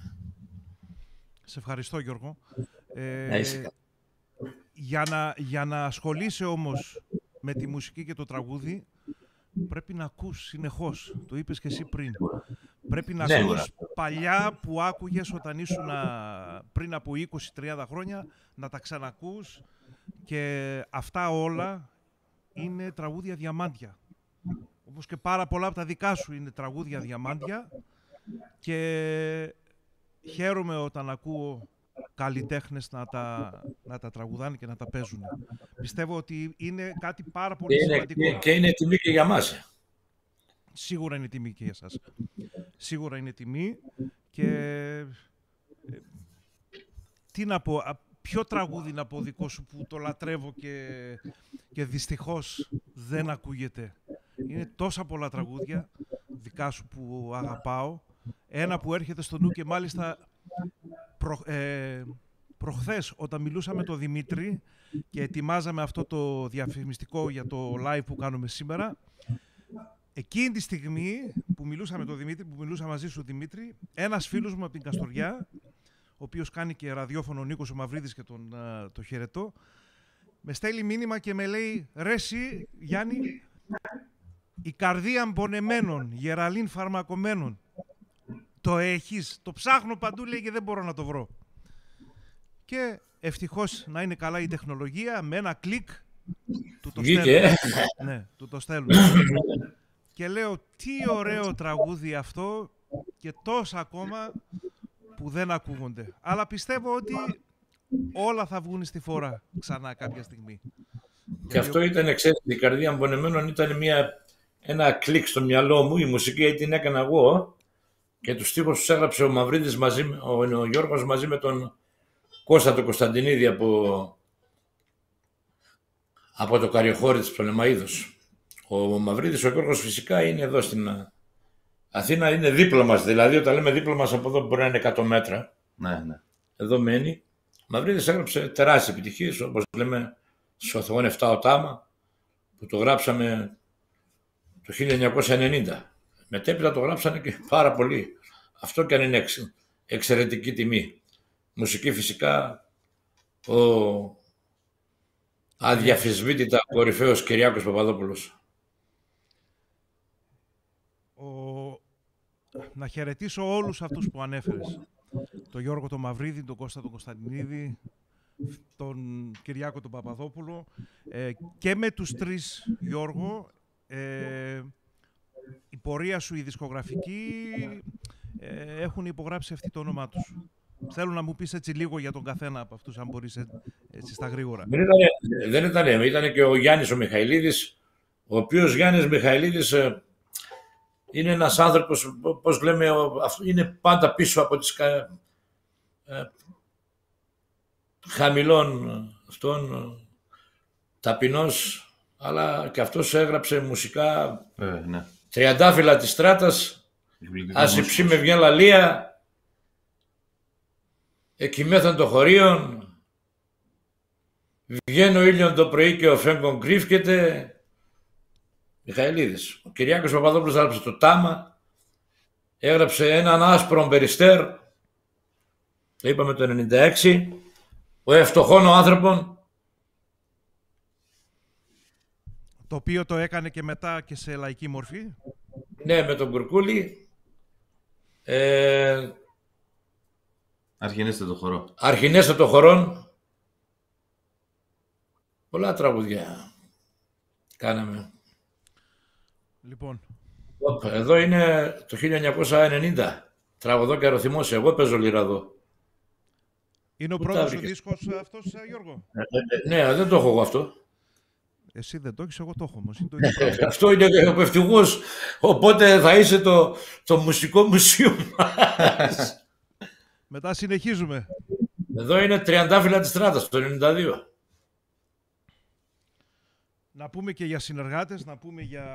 Σε ευχαριστώ Γιώργο. Ε,
Να είσαι καλά.
για, να, για να ασχολείσαι όμως με τη μουσική και το τραγούδι, πρέπει να ακούς συνεχώς. Το είπες και εσύ πριν. Πρέπει να
Ναι,
ακούς παλιά που άκουγες όταν ήσουν πριν από είκοσι με τριάντα χρόνια, να τα ξανακούς, και αυτά όλα είναι τραγούδια διαμάντια. Όπως και πάρα πολλά από τα δικά σου είναι τραγούδια διαμάντια, και χαίρομαι όταν ακούω καλλιτέχνες να τα, να τα τραγουδάνε και να τα παίζουν. Πιστεύω ότι είναι κάτι πάρα πολύ
Και είναι,
σημαντικό.
και, και είναι τιμή και για μας.
Σίγουρα είναι τιμή και για εσάς. Σίγουρα είναι τιμή. Και ε, τι να πω, α, ποιο τραγούδι να πω δικό σου που το λατρεύω και, και δυστυχώς δεν ακούγεται. Είναι τόσα πολλά τραγούδια δικά σου που αγαπάω. Ένα που έρχεται στο νου, και μάλιστα προ, ε, προχθές όταν μιλούσα με τον Δημήτρη και ετοιμάζαμε αυτό το διαφημιστικό για το live που κάνουμε σήμερα, εκείνη τη στιγμή που μιλούσα με τον Δημήτρη, που μιλούσα μαζί σου Δημήτρη, ένας φίλος μου από την Καστοριά, ο οποίος κάνει και ραδιόφωνο, ο Νίκος ο Μαυρίδης, και τον uh, το χαιρετώ, με στέλνει μήνυμα και με λέει: «Ρε εσύ, Γιάννη, η καρδία πονεμένων, γεραλήν φαρμακομένων, το έχεις?» Το ψάχνω παντού, λέει, και δεν μπορώ να το βρω. Και ευτυχώς να είναι καλά η τεχνολογία, με ένα κλικ του το στέλνω. Ναι, του το στέλνω. Και λέω: τι ωραίο τραγούδι αυτό, και τόσα ακόμα που δεν ακούγονται. Αλλά πιστεύω ότι όλα θα βγουν στη φορά ξανά κάποια στιγμή.
Και
Γιατί
αυτό
ο...
ήταν, ξέρετε, η καρδία πονεμένων ήταν μια, ένα κλικ στο μυαλό μου. Η μουσική την έκανα εγώ και τους στίχους τους έγραψε ο Μαυρίδης μαζί, ο, ο Γιώργος μαζί με τον Κώστα τον Κωνσταντινίδη από, από το Καριοχώρι της Πτολεμαΐδος. Ο Μαυρίδης, ο Γιώργος φυσικά είναι εδώ στην Αθήνα, είναι δίπλα μας. Δηλαδή, όταν λέμε δίπλα μας, από εδώ μπορεί να είναι εκατό μέτρα.
Ναι, ναι.
Εδώ μένει. Ο Μαυρίδης έγραψε τεράστιες επιτυχίες, όπως λέμε, στο Θεόν εφτά ο Τάμα, που το γράψαμε το χίλια εννιακόσια ενενήντα. Μετέπειτα το γράψανε και πάρα πολύ. Αυτό και αν είναι εξ, εξαιρετική τιμή. Μουσική φυσικά ο αδιαφυσβήτητα κορυφαίος Κυριάκος Παπαδόπουλος.
Ο... Να χαιρετήσω όλους αυτούς που ανέφερες. Τον Γιώργο τον Μαυρίδη, τον Κώστα τον Κωνσταντινίδη, τον Κυριάκο τον Παπαδόπουλο, ε, και με τους τρεις, Γιώργο, ε, η πορεία σου, η δισκογραφική, ε, έχουν υπογράψει αυτή το όνομά τους. Θέλω να μου πεις έτσι λίγο για τον καθένα από αυτούς, αν μπορείς έτσι στα γρήγορα. Δεν
ήταν, δεν ήταν, ήταν και ο Γιάννης ο Μιχαηλίδης, ο οποίος Γιάννης Μιχαηλίδης ε, είναι ένας άνθρωπος, πώς λέμε, είναι πάντα πίσω από τις κα, ε, χαμηλών αυτών, ταπεινός, αλλά και αυτός έγραψε μουσικά
ε, ναι.
Τριαντάφυλλα της Στράτας, ας υψί με βγαίνει λαλία, εκοιμέθαν των χωρίων, βγαίνει ο ήλιον το πρωί και ο φέγκον κρύφκεται. Μιχαηλίδης. Ο Κυριάκος Παπαδόπουλος έγραψε το Τάμα, έγραψε έναν άσπρο περιστέρ, το είπαμε το ενενήντα έξι, ο Ευτοχών ο άνθρωπον.
Το οποίο το έκανε και μετά και σε λαϊκή μορφή.
Ναι, με τον Κουρκούλη. Ε,
Αρχινέστε το χορό.
Αρχινέστε το χορόν. Πολλά τραγουδιά κάναμε.
Λοιπόν.
Εδώ είναι το χίλια εννιακόσια ενενήντα. Τραγουδό και αρωθυμός. Εγώ παίζω λιραδό.
Είναι ο πρώτος σου δίσκος αυτός, Γιώργο?
Ε, ε, ναι, δεν το έχω εγώ αυτό.
Εσύ δεν το έχεις, εγώ το έχω όμως. Είναι το
αυτό είναι ο ευτυχώς. Οπότε θα είσαι το, το μουσικό μουσείο μας.
Μετά συνεχίζουμε.
Εδώ είναι Τριαντάφυλλα της Στράτας, το ενενήντα δύο.
Να πούμε και για συνεργάτες, να πούμε για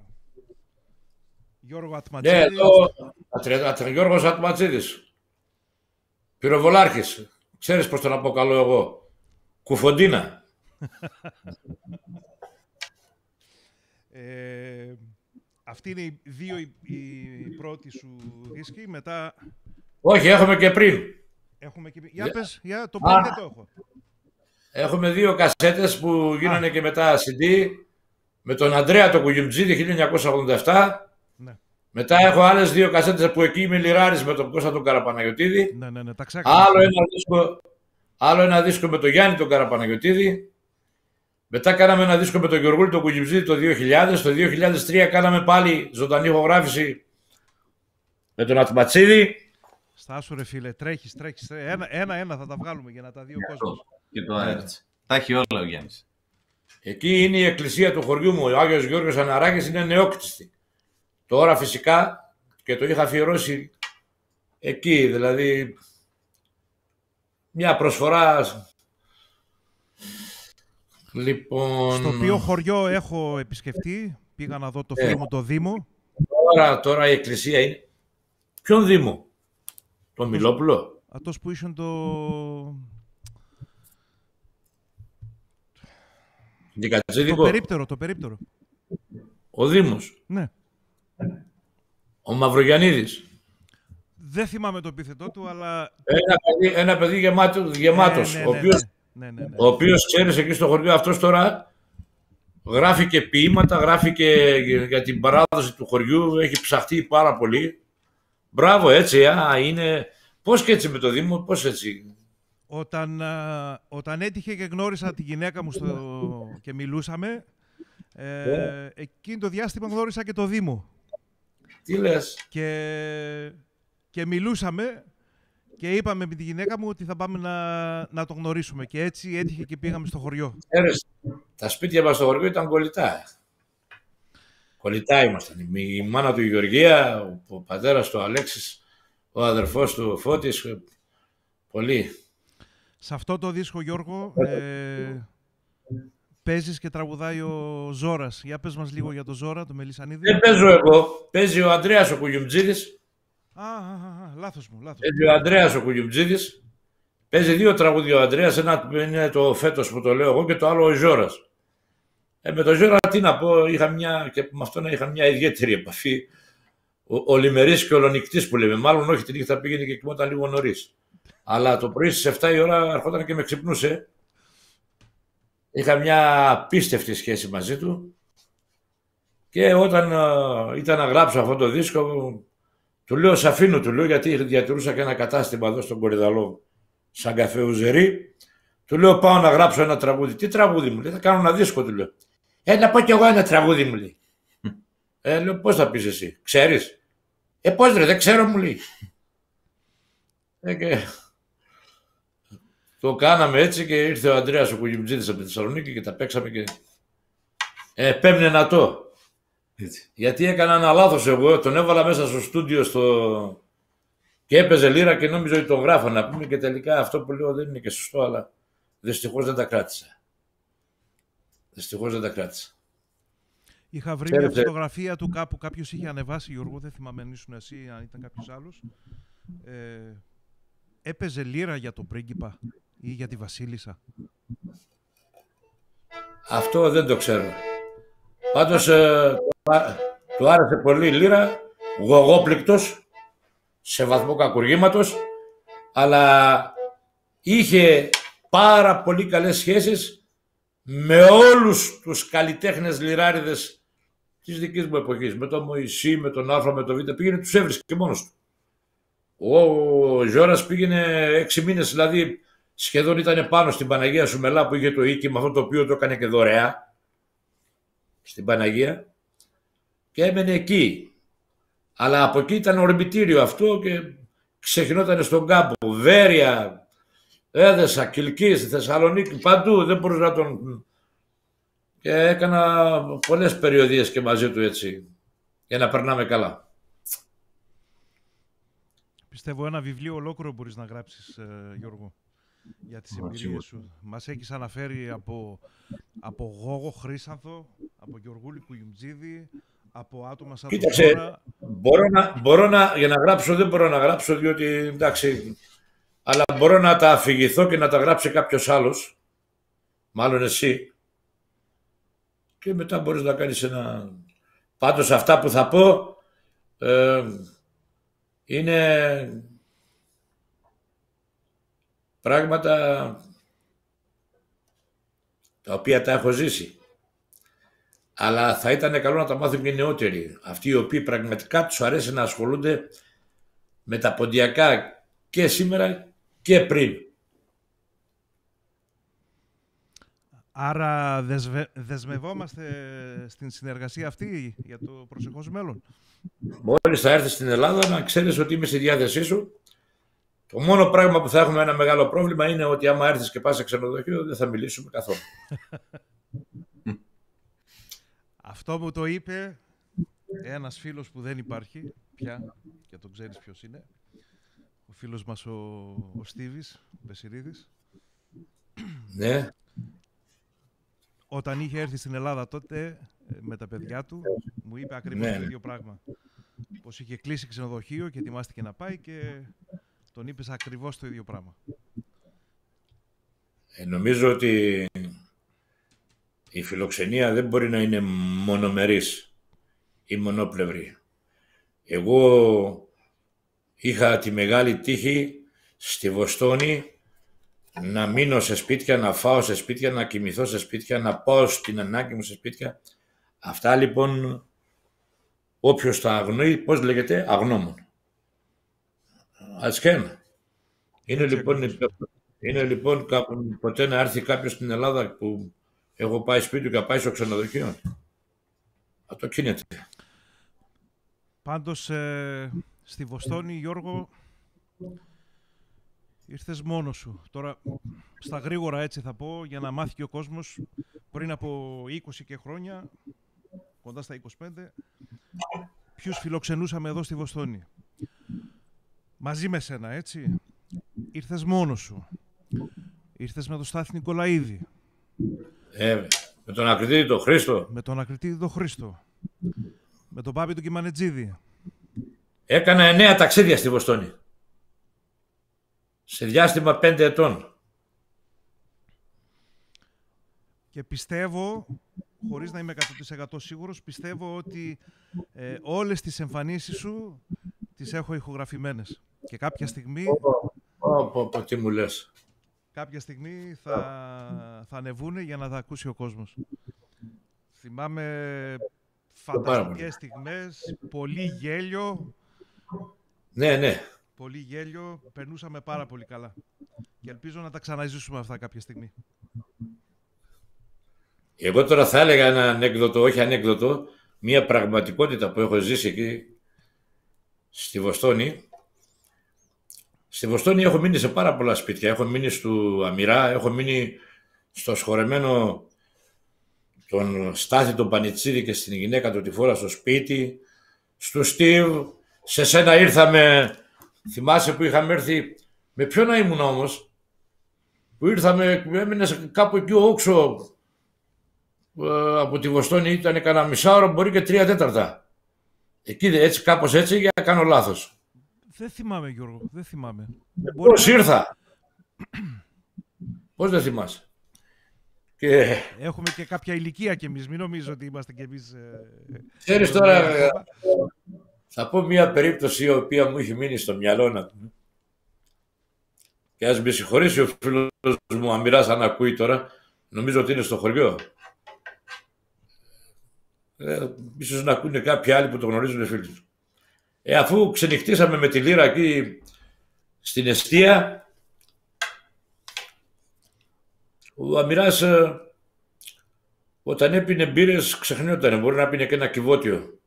Γιώργο Ατματσίδη.
Ναι, εδώ, Γιώργος Ατματσίδης. Πυροβολάρχης. Ξέρεις πώς τον αποκαλώ εγώ. Κουφοντίνα.
ε, αυτή είναι οι δύο οι, οι πρώτοι σου δίσκοι, μετά...
Όχι, έχουμε και πριν.
Έχουμε και... Για πες, για το πριν δεν το έχω.
Έχουμε δύο κασέτες που γίνανε Α. και μετά σι ντι με τον Ανδρέα τον Κουγιουμτζίδη χίλια εννιακόσια ογδόντα επτά. Ναι. Μετά έχω άλλες δύο κασέτες που εκεί είμαι λιράρης με τον Κώστα τον Καραπαναγιωτίδη.
Ναι, ναι, ναι, τα
άλλο, ένα δίσκο, άλλο ένα δίσκο με τον Γιάννη τον Καραπαναγιωτίδη. Μετά κάναμε ένα δίσκο με τον Γεωργούλη τον Κουγιουμτζίδη το δύο χιλιάδες. Το δύο χιλιάδες τρία κάναμε πάλι ζωντανή ηχογράφηση με τον Ατματσίδη.
Στάσου ρε φίλε, τρέχεις, τρέχεις. Ένα-ένα ένα θα τα βγάλουμε για να τα δει ο κόσμος.
Και το έτσι. Τα έχει όλα ο Γιάννης.
Εκεί είναι η εκκλησία του χωριού μου. Ο Άγιος Γιώργος Αναράκης είναι νεόκτιστη. Τώρα φυσικά και το είχα αφιερώσει εκεί, δηλαδή μια προσφορά. Λοιπόν...
Στο οποίο χωριό έχω επισκεφτεί, πήγα να δω το φίλο ε, μου το Δήμο.
Τώρα, τώρα η εκκλησία είναι... Ποιον Δήμο? Τον Μιλόπουλο.
Αυτός που ήσουν το... Το περίπτερο, το περίπτερο.
Ο Δήμος.
Ναι.
Ο Μαυρογιαννίδης.
Δεν θυμάμαι το επίθετό του, αλλά...
Ένα παιδί, ένα παιδί γεμάτο, γεμάτος, ναι, ναι, ναι, ο οποίος, ναι, ναι, ναι, ναι. ο οποίος, ξέρεις, εκεί στο χωριό αυτός τώρα γράφει και ποίηματα, γράφει και για την παράδοση του χωριού, έχει ψαχτεί πάρα πολύ. Μπράβο, έτσι, α, είναι... Πώς και έτσι με το Δήμο, πώς έτσι...
Όταν, α, όταν έτυχε και γνώρισα τη γυναίκα μου στο... και μιλούσαμε, ε, yeah. εκείνο το διάστημα γνώρισα και το Δήμο.
Τι λες?
Και, και μιλούσαμε και είπαμε με τη γυναίκα μου ότι θα πάμε να, να το γνωρίσουμε. Και έτσι έτυχε και πήγαμε στο χωριό.
Έρες, τα σπίτια μας στο χωριό ήταν κολλητά. Κολλητά ήμασταν. Η μάνα του η Γεωργία, ο, ο πατέρας του Αλέξης, ο αδερφός του Φώτης, πολύ.
Σε αυτό το δίσκο, Γιώργο, ε, παίζεις και τραγουδάει ο Ζώρας. Για πες μας λίγο για τον Ζώρα, τον Μελισσανίδη.
Δεν παίζω εγώ. Παίζει ο Ανδρέας ο Κουγιουμτζίδης.
Α, α, α, λάθος μου, λάθος.
Παίζει ο Ανδρέας ο Κουγιουμτζίδης Παίζει δύο τραγούδια ο Ανδρέας, ένα είναι το φέτος που το λέω εγώ και το άλλο ο Ζώρας. Ε, με τον Ζώρα τι να πω, είχα μια, και με αυτόν είχα μια ιδιαίτερη επαφή. Ο, ο λιμερής και ο ολονικτής που λέμε, μάλλον όχι τη νύχτα πήγαινε και κοιμόταν λίγο νωρίς. Αλλά το πρωί στις εφτά η ώρα ερχόταν και με ξυπνούσε. Είχα μια απίστευτη σχέση μαζί του και όταν uh, ήταν να γράψω αυτό το δίσκο, του λέω σ' αφήνω, του λέω, γιατί διατηρούσα και ένα κατάστημα εδώ στον Κορυδαλό σαν καφέ Ουζερί. Του λέω πάω να γράψω ένα τραγούδι. Τι τραγούδι μου λέει, θα κάνω ένα δίσκο, του λέω. Ε, να πω κι εγώ ένα τραγούδι μου λέει. Ε, λέω πώς θα πεις εσύ, ξέρεις. Ε, πώς ρε, δεν ξέρω μου λέει. Ε, και... Το κάναμε έτσι και ήρθε ο Ανδρέας ο Κουγιμτζίδης από τη Θεσσαλονίκη και τα παίξαμε και... Ε, πέμνε να το. Έτσι. Γιατί έκανα ένα λάθος εγώ, τον έβαλα μέσα στο στούντιο στο... και έπαιζε λύρα και νόμιζα ότι τον γράφω να πούμε και τελικά αυτό που λέω δεν είναι και σωστό, αλλά δυστυχώς δεν τα κράτησα. Δυστυχώς δεν τα κράτησα.
Είχα βρει Ξέρετε... μια φωτογραφία του κάπου, κάποιος είχε ανεβάσει, Γιώργο, δεν θυμάμαι αν ήσουν εσύ, αν ήταν κάποιος άλλος. Ε, έπαιζε λύρα για τον πρίγκιπα ή για τη βασίλισσα.
Αυτό δεν το ξέρω. Πάντως ε, του άρεσε πολύ η λύρα, γογόπληκτος, σε βαθμό κακουργήματος, αλλά είχε πάρα πολύ καλές σχέσεις με όλους τους καλλιτέχνες λυράριδες της δικής μου εποχής. Με τον Μωυσή, με τον Α, με τον Β, πήγαινε, τους έβρισκε μόνος του. Ο Ζώρας πήγαινε έξι μήνες, δηλαδή σχεδόν ήταν πάνω στην Παναγία Σουμελά που είχε το οίκη, με αυτό το οποίο το έκανε και δωρεά στην Παναγία και έμενε εκεί. Αλλά από εκεί ήταν ορμητήριο αυτό και ξεχνόταν στον κάμπο. Βέρεια, Έδεσα, Κιλκής, Θεσσαλονίκη, παντού, δεν μπορούσα να τον... Και έκανα πολλές περιοδίες και μαζί του έτσι, για να περνάμε καλά.
Πιστεύω ένα βιβλίο ολόκληρο μπορείς να γράψεις, ε, Γιώργο, για τις εμπειρίες σου. Μας έχεις αναφέρει από, από Γόγο Χρύσανθο, από Γεωργούλη Κουγιουμτζίδη, από άτομα σαν τον Ζώρα.
Μπορώ να, μπορώ να, για να γράψω δεν μπορώ να γράψω, διότι εντάξει, αλλά μπορώ να τα αφηγηθώ και να τα γράψει κάποιος άλλος, μάλλον εσύ, και μετά μπορείς να κάνεις ένα... Πάντως αυτά που θα πω ε, είναι πράγματα τα οποία τα έχω ζήσει. Αλλά θα ήταν καλό να τα μάθουν και οι νεότεροι. Αυτοί οι οποίοι πραγματικά τους αρέσει να ασχολούνται με τα ποντιακά και σήμερα και πριν.
Άρα δεσβε... δεσμευόμαστε στην συνεργασία αυτή για το προσεχώς μέλλον.
Μόλις θα έρθεις στην Ελλάδα να ξέρεις ότι είμαι στη διάθεσή σου. Το μόνο πράγμα που θα έχουμε ένα μεγάλο πρόβλημα είναι ότι άμα έρθεις και πας σε ξενοδοχείο δεν θα μιλήσουμε καθόλου.
Αυτό μου το είπε ένας φίλος που δεν υπάρχει πια και τον ξέρεις ποιος είναι. Ο φίλος μας ο, ο Στίβης, ο Βεσιρίδης.
Ναι.
Όταν είχε έρθει στην Ελλάδα τότε με τα παιδιά του, μου είπε ακριβώς
ναι.
το ίδιο πράγμα. Πως είχε κλείσει ξενοδοχείο και ετοιμάστηκε να πάει και τον είπες ακριβώς το ίδιο πράγμα.
Ε, νομίζω ότι η φιλοξενία δεν μπορεί να είναι μονομερής ή μονόπλευρη. Εγώ είχα τη μεγάλη τύχη στη Βοστόνη να μείνω σε σπίτια, να φάω σε σπίτια, να κοιμηθώ σε σπίτια, να πάω στην ανάγκη μου σε σπίτια. Αυτά λοιπόν, όποιος τα αγνοεί, πώς λέγεται, αγνώμων. Ασκένα. Είναι λοιπόν, είναι λοιπόν ποτέ να έρθει κάποιος στην Ελλάδα που έχω πάει σπίτι και πάει στο ξενοδοχείο. Αυτό κίνεται.
Πάντως, ε, στη Βοστόνη, Γιώργο, ήρθες μόνος σου. Τώρα, στα γρήγορα έτσι θα πω, για να μάθει και ο κόσμος, πριν από είκοσι και χρόνια, κοντά στα είκοσι πέντε, ποιους φιλοξενούσαμε εδώ στη Βοστόνη. Μαζί με σένα, έτσι. Ήρθες μόνος σου. Ήρθες με τον Στάθη Νικολαίδη.
Ε, με τον Ακριτήδη τον Χρήστο.
Με τον Ακριτήδη τον Χρήστο. Με τον Πάπη τον Κιμανετζίδη.
Έκανα εννέα ταξίδια στη Βοστόνη. σε διάστημα πέντε ετών.
Και πιστεύω, χωρίς να είμαι εκατό τοις εκατό σίγουρος, πιστεύω ότι ε, όλες τις εμφανίσεις σου τις έχω ηχογραφημένες. Και κάποια στιγμή...
Πω, πω, τι μου λες.
Κάποια στιγμή θα, θα ανεβούνε για να τα ακούσει ο κόσμος. Θυμάμαι φανταστικές στιγμές, πολύ γέλιο.
Ναι, ναι.
Πολύ γέλιο, περνούσαμε πάρα πολύ καλά. Και ελπίζω να τα ξαναζήσουμε αυτά κάποια στιγμή.
Εγώ τώρα θα έλεγα ένα ανέκδοτο, όχι ανέκδοτο, μία πραγματικότητα που έχω ζήσει εκεί στη Βοστόνη. Στη Βοστόνη έχω μείνει σε πάρα πολλά σπίτια. Έχω μείνει στο Αμυρά, έχω μείνει στο σχορεμένο τον Στάθη τον Πανιτσίδη και στην γυναίκα του τη φορά στο σπίτι. Στου Στίβ, σε σένα ήρθαμε, θυμάσαι που είχαμε έρθει, με ποιο να ήμουν όμως, που ήρθαμε, έμεινε κάπου εκεί ο Όξο, ε, από τη Βοστόνη ήταν κανένα μισάωρο, μπορεί και τρία τέταρτα. Εκεί έτσι, κάπως έτσι, για να κάνω λάθος.
Δεν θυμάμαι, Γιώργο, δεν θυμάμαι.
Πώς ήρθα. Πώς δεν θυμάσαι. Και...
Έχουμε και κάποια ηλικία κι εμείς, μην νομίζω ότι είμαστε κι εμείς... Ε...
Ξέρεις τώρα, ε, θα πω μια περίπτωση η οποία μου είχε μείνει στο μυαλό να πούμε. Και ας με συγχωρήσει ο φίλος μου Αμυράς αν ακούει τώρα, νομίζω ότι είναι στο χωριό. Ε, ίσως να ακούνε κάποιοι άλλοι που το γνωρίζουν φίλοι του. Ε, αφού ξενυχτήσαμε με τη Λύρα εκεί στην εστία, ο Αμυράς ε, όταν έπινε μπύρες ξεχνιόταν, μπορεί να πίνε και ένα κυβότιο.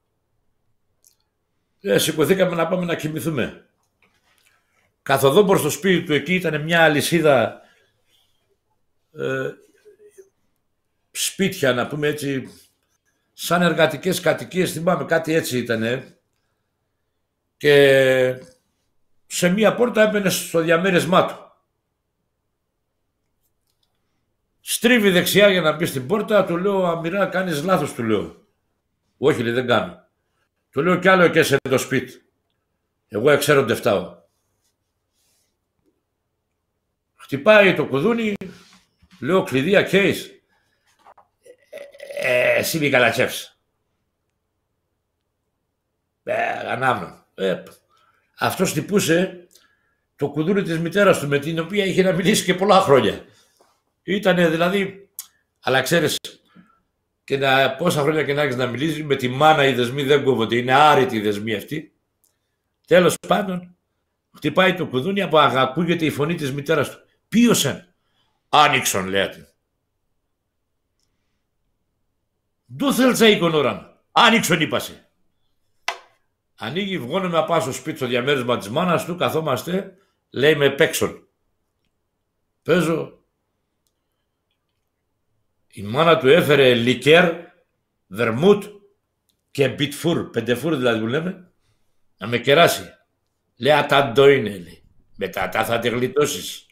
Ε, σηκωθήκαμε να πάμε να κοιμηθούμε. Καθοδόν προς το σπίτι του εκεί ήταν μια αλυσίδα ε, σπίτια, να πούμε έτσι, σαν εργατικές κατοικίες, θυμάμαι κάτι έτσι ήτανε. Και σε μία πόρτα έμπαινε στο διαμέρισμά του. Στρίβει δεξιά για να μπει στην πόρτα, του λέω Αμυρά κάνεις λάθος, του λέω. Όχι, λέει, δεν κάνω. Του λέω κι άλλο και σε το σπίτι. Εγώ εξαίρονται φτάω. Χτυπάει το κουδούνι, λέω κλειδία case. Ε, εσύ μη καλατσεύς. Ε, ανάμνω. Ε, αυτός τυπούσε το κουδούνι της μητέρας του με την οποία είχε να μιλήσει και πολλά χρόνια. Ήτανε δηλαδή, αλλά ξέρεις, και να, πόσα χρόνια και να έχεις να μιλήσεις, με τη μάνα οι δεσμοί δεν κόβονται, είναι άρρητοι οι δεσμοί αυτοί. Τέλος πάντων, χτυπάει το κουδούνι, από ακούγεται η φωνή της μητέρας του. Ποίωσαν. Άνοιξον, λέει. Ντου θέλτσα εικονόραν. Άνοιξον, είπασε. Ανοίγει, βγαίνουμε να πάω στο σπίτι στο διαμέρισμα της μάνας του, καθόμαστε, λέει με παίξον. Παίζω. Η μάνα του έφερε λικέρ, βερμούτ και μπιτφούρ, πεντεφούρ δηλαδή που λέμε, να με κεράσει. Λέει αταντό είναι, λέει. Μετά τα θα τη γλιτώσεις.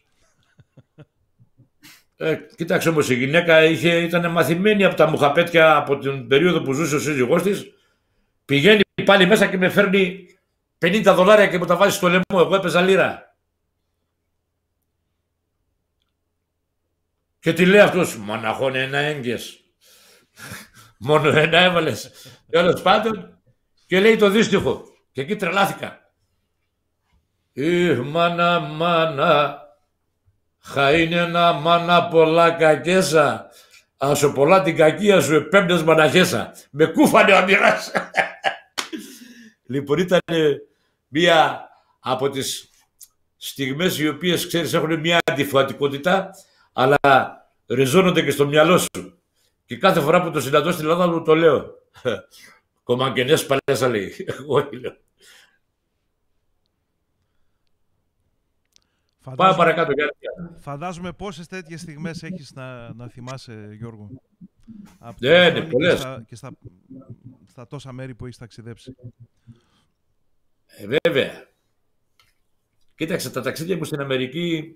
Ε, κοίταξε όμως η γυναίκα είχε, ήταν μαθημένη από τα μουχαπέτια από την περίοδο που ζούσε ο σύζυγός της. Πηγαίνει πάλι μέσα και με φέρνει πενήντα δολάρια και μου τα βάζει στο λαιμό. Εγώ έπαιζα λίρα. Και τι λέει αυτός, μοναχόν ένα έγκες. Μόνο ένα έβαλες. Τέλος πάντων, και λέει το δύστιχο. Και εκεί τρελάθηκα. Ιχ, μάνα, μάνα, χα είναι ένα μάνα πολλά κακέσα. Άσο πολλά την κακία σου επέμπνες μαναχέσα. Με κούφανε ο Αμυράς. Λοιπόν, ήταν μία από τις στιγμές οι οποίες, ξέρεις, έχουν μία αντιφατικότητα, αλλά ριζώνονται και στο μυαλό σου. Και κάθε φορά που το συναντώ στην Ελλάδα μου το λέω. Κομμαγκενές παλέσα, λέει. Εγώ λέω. Πάμε παρακάτω.
Φαντάζομαι πόσες τέτοιες στιγμές έχεις να, να θυμάσαι, Γιώργο.
Ναι, ναι, πολλές.
Και, στα, και στα, στα τόσα μέρη που έχεις ταξιδέψει.
Ε, βέβαια. Κοίταξε, τα ταξίδια μου στην Αμερική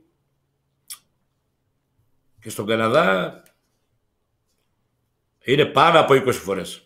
και στον Καναδά είναι πάνω από είκοσι φορές.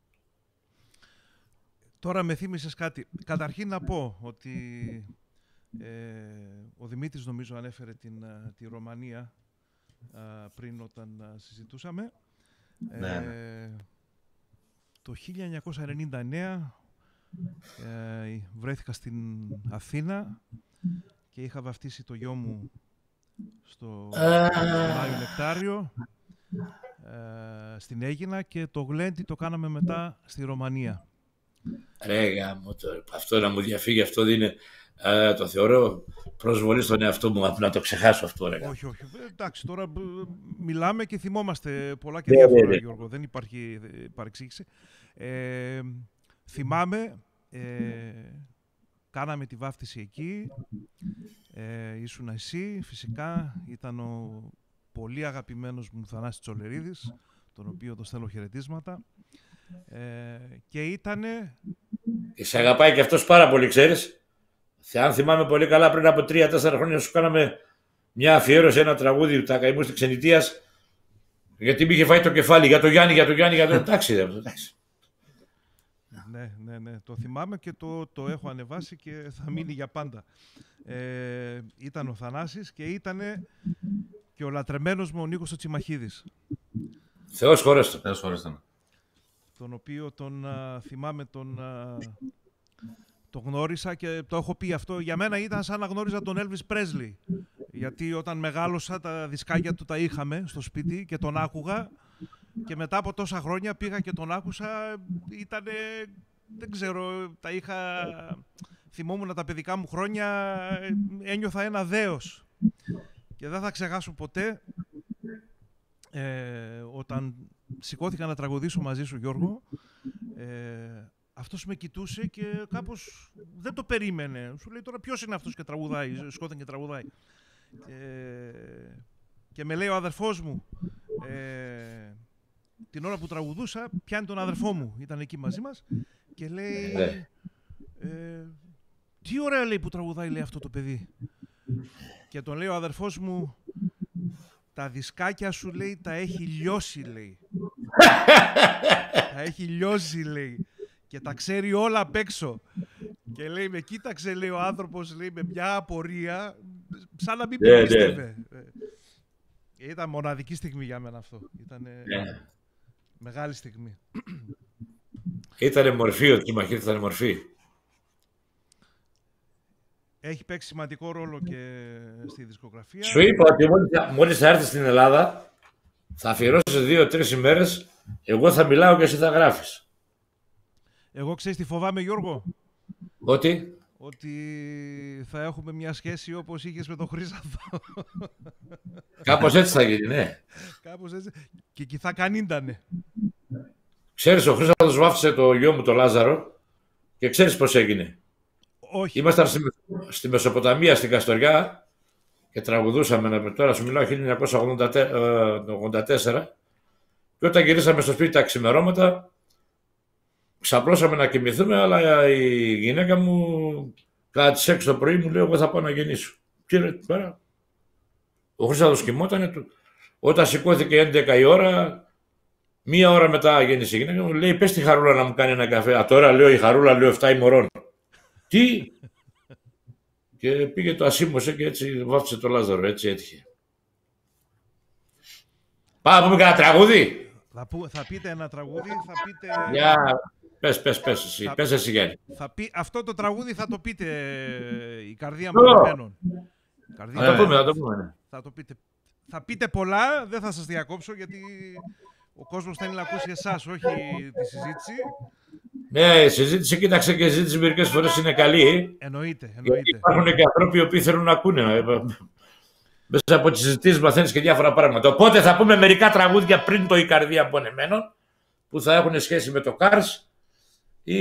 Τώρα με θύμισες κάτι. Καταρχήν να πω ότι Ε, ο Δημήτρης νομίζω ανέφερε την, τη Ρωμανία α, πριν όταν α, συζητούσαμε.
Ναι,
Ε,
ναι.
το χίλια εννιακόσια ενενήντα εννέα ε, βρέθηκα στην Αθήνα και είχα βαφτίσει το γιο μου στο Άγιο Νεκτάριο, ε, στην Αίγινα, και το γλέντι το κάναμε μετά στη Ρωμανία.
Ρε γάμο, το, αυτό να μου διαφύγει, αυτό είναι, α, το θεωρώ προσβολή στον εαυτό μου, να το ξεχάσω αυτό. Ρε.
Όχι, όχι. Εντάξει, τώρα μιλάμε και θυμόμαστε πολλά και
Ναι,
διάφορα,
ναι, ναι.
Γιώργο. Δεν υπάρχει παρεξήγηση. Ε, θυμάμαι, ε, κάναμε τη βάφτιση εκεί. Ε, ήσουν εσύ, φυσικά. Ήταν ο πολύ αγαπημένος μου Θανάσης Τσολερίδης, τον οποίο το στέλνω χαιρετίσματα. Ε, και ήτανε...
Και σε αγαπάει και αυτός πάρα πολύ, ξέρεις. Αν θυμάμαι πολύ καλά, πριν από τρία τέσσερα χρόνια σου κάναμε μια αφιέρωση, ένα τραγούδι του Καημούς της Ξενιτείας, γιατί με είχε φάει το κεφάλι για το Γιάννη, για το Γιάννη, για το... εντάξει, εντάξει.
Ναι, ναι, ναι. Το θυμάμαι και το, το έχω ανεβάσει και θα μείνει για πάντα. Ε, ήταν ο Θανάσης και ήταν και ο λατρεμένος μου ο Νίκος ο Τσιμαχίδης.
Θεός χωρέστο.
Θεός χωρέστο.
Τον οποίο τον α, θυμάμαι, τον, α, τον γνώρισα και το έχω πει αυτό. Για μένα ήταν σαν να γνώριζα τον Elvis Presley. Γιατί όταν μεγάλωσα τα δισκάκια του τα είχαμε στο σπίτι και τον άκουγα. Και μετά από τόσα χρόνια πήγα και τον άκουσα, ήτανε, δεν ξέρω, τα είχα, θυμόμουν τα παιδικά μου χρόνια, ένιωθα ένα δέος. Και δεν θα ξεχάσω ποτέ, ε, όταν σηκώθηκα να τραγουδήσω μαζί σου, Γιώργο, ε, αυτός με κοιτούσε και κάπως δεν το περίμενε. Σου λέει τώρα ποιος είναι αυτός και τραγουδάει, σηκώθηκε και τραγουδάει. Ε, και με λέει ο αδερφός μου, ε, την ώρα που τραγουδούσα, πιάνει τον αδερφό μου, ήταν εκεί μαζί μας και λέει ε, τι ωραία, λέει, που τραγουδάει, λέει, αυτό το παιδί. Και τον λέει ο αδερφός μου, τα δισκάκια σου, λέει, τα έχει λιώσει, λέει. Τα έχει λιώσει, λέει, και τα ξέρει όλα απ' έξω. Και λέει, με κοίταξε, λέει, ο άνθρωπος, λέει, με μια απορία, σαν να μην
Ναι,
πίστευε. Ήταν μοναδική στιγμή για μένα αυτό. Ήταν
Ναι.
μεγάλη στιγμή.
Ήτανε μορφή, ο Τσιμαχίδης ήταν μορφή.
Έχει παίξει σημαντικό ρόλο και στη δισκογραφία.
Σου είπα ότι μόλις, μόλις θα έρθεις στην Ελλάδα, θα αφιερώσεις δύο-τρεις ημέρες, εγώ θα μιλάω και εσύ θα γράφεις.
Εγώ ξέρεις τι φοβάμαι, Γιώργο?
Ότι...
Ότι θα έχουμε μια σχέση όπως είχες με τον Χρύσανθο.
Κάπως έτσι θα γίνει, ναι.
Κάπως έτσι. Και εκεί θα κανίντανε.
Ξέρεις, ο Χρύσανθος βάφτισε το γιο μου, το Λάζαρο, και ξέρεις πώς έγινε.
Όχι.
Ήμασταν στη, στη Μεσοποταμία, στην Καστοριά, και τραγουδούσαμε, τώρα σου μιλάω χίλια εννιακόσια ογδόντα τέσσερα, και όταν γυρίσαμε στο σπίτι τα ξημερώματα, ξαπλώσαμε να κοιμηθούμε, αλλά η γυναίκα μου κατά τις έξι το πρωί μου λέει, εγώ θα πάω να γεννήσω. Κύριε, πέρα, ο Χρύσανθος κοιμότανε, όταν σηκώθηκε έντεκα η ώρα, μία ώρα μετά γέννησε η γυναίκα μου, λέει, πες τη Χαρούλα να μου κάνει ένα καφέ. Α, τώρα λέω η Χαρούλα, λέω εφτά ημωρών. Τι! Και πήγε, το ασήμωσε και έτσι βάφτισε το Λάζαρο, έτσι έτυχε. Πάμε να πούμε κανένα τραγούδι.
Θα, που, θα πείτε ένα τραγούδι, θα πείτε...
Για... Πες, πες, πες εσύ,
θα...
πες εσύ Γιάννη.
Θα πει... Αυτό το τραγούδι θα το πείτε, η καρδία μου πονεμένων.
Θα το πούμε, θα το πούμε. Ναι.
Θα το πείτε. Θα πείτε πολλά, δεν θα σας διακόψω, γιατί ο κόσμος θέλει να ακούσει εσάς, όχι τη συζήτηση.
Ναι, η συζήτηση, κοίταξε, και η συζήτηση μερικές φορές είναι καλή.
Εννοείται, εννοείται.
Γιατί υπάρχουν και άνθρωποι οι οποίοι θέλουν να ακούνε. Μέσα από τις συζητήσεις μαθαίνεις και διάφορα πράγματα. Οπότε θα πούμε μερικά τραγούδια πριν το «Η καρδία πονεμένων», που θα έχουν σχέση με το Cars, ή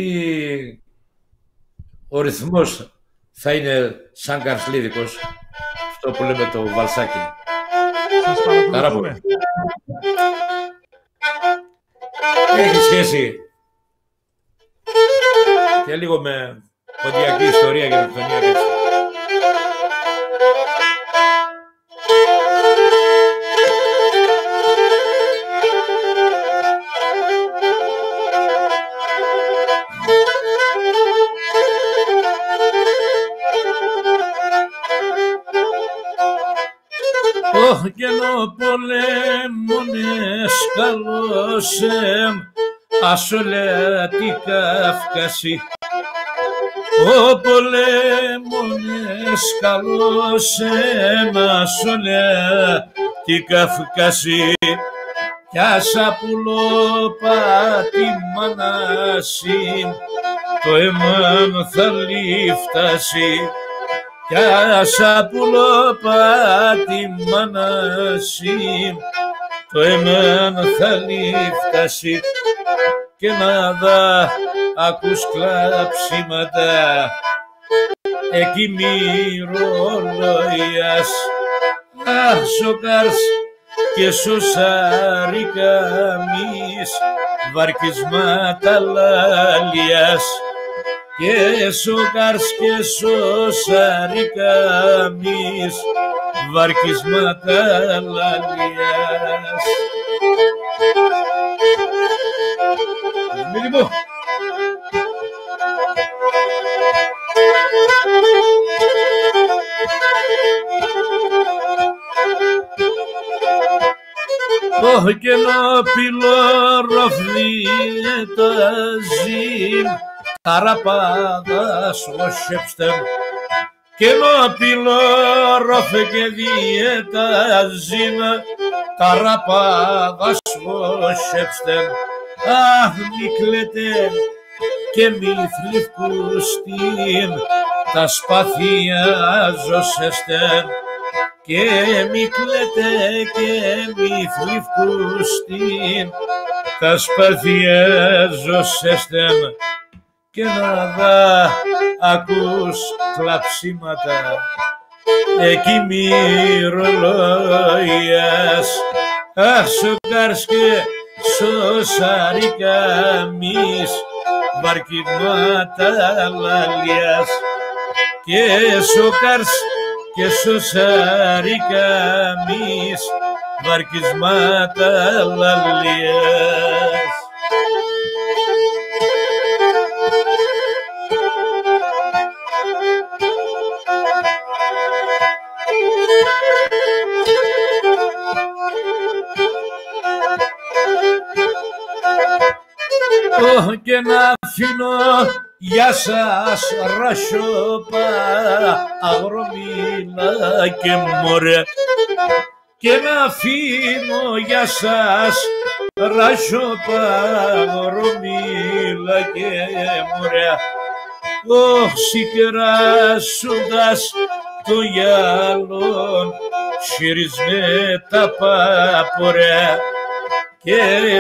ο ρυθμός θα είναι σαν καρσλίδικος, αυτό που λέμε το βαλσάκι.
Σας παρακολουθούμε.
Έχει σχέση και λίγο με ποντιακή ιστορία και λεπτονία και έτσι.
πολέμονες καλός εμ ασολέα τη Καύκαση. Ο πολέμονες καλός εμ ασολέα τη Καύκαση. Κι άσα πουλόπα τη μανάση το εμάν θα λιφτάσει. Κι άσα πουλόπα τη μανάση το εμάν θα λιφτάσει. Και να δα ακούς κλαψίματα εκεί μυρολογίας. Αχ, σοκάρς και σωσάρι καμής βαρκισμάτα λαλίας. Και σοκάρς και σωσάρι καμής βαρκισμάτα λαλίας. Μίλημο. Το κενόπιλο ροφδιεταζήν ταραπάδας οσέψτεν. Κενόπιλο ροφδιεταζήν ταραπάδας οσέψτεν. Αχ, μη κλαίτε και μη θλιφκούστην τα σπαθία ζωσέστεν. Και μη κλαίτε και μη θλιφκούστην τα σπαθία ζωσέστεν. Και να δα ακούς κλαψίματα εκεί μυρολογίας. Αχ, σοκάρς και σωσάρι καμής βαρκιμάτα λαλίας. Και σοκάρς και σωσάρι καμής βαρκισμάτα λαλίας. Και να αφήνω για σας ρασιόπα αγρομίλα και μωρέ. Και να αφήνω για σας ρασιόπα αγρομίλα και μωρέ. Ωχ, σικεράσοντας το γυαλόν συρισμέ τα παπορέ. Και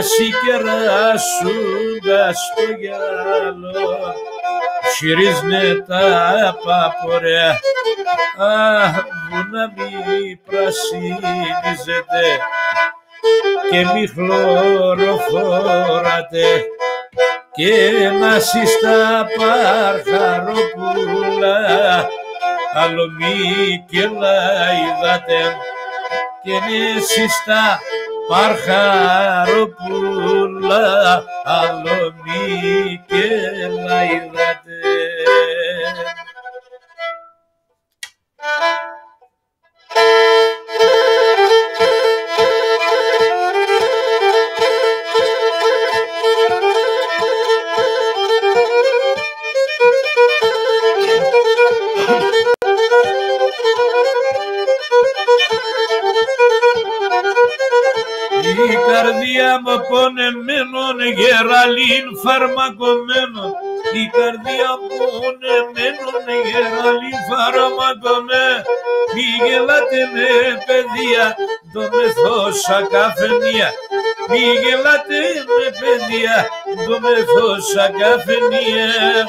σικεράσοντας το γυαλό συρίζνε τα παπορέ. Αχ, που να μη πρασίνιζετε και μη χλωροφόρατε. Και να συστά παρχαροπούλα άλλο μη και λαϊδάτε. Και ναι συστά παρχαροπούλα άλλο μη και λαϊδάτε. Η καρδιά μου πονεμένον γεραλήν φαρμακωμένον. Η καρδιά μου πονεμένον γεραλήν φαρμακωμένον. Μη γελάτε με παιδεία, το μεθόσα καφενεία. Μη γελάτε με παιδεία, το μεθόσα καφενεία.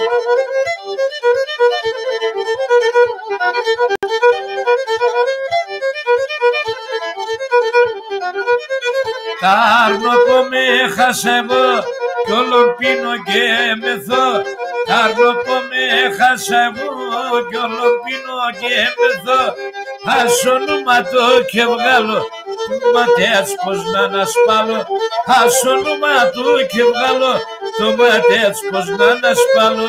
Τάρνοπο με έχασα εγώ κι όλον πίνω και μεθώ. Τάρνοπο με έχασα εγώ κι όλον πίνω και μεθώ. Ας ονόματο και βγάλω του ματέας πως να ανασπάλω. Ας ονόματο και βγάλω το ματέας πως να ανασπάλω.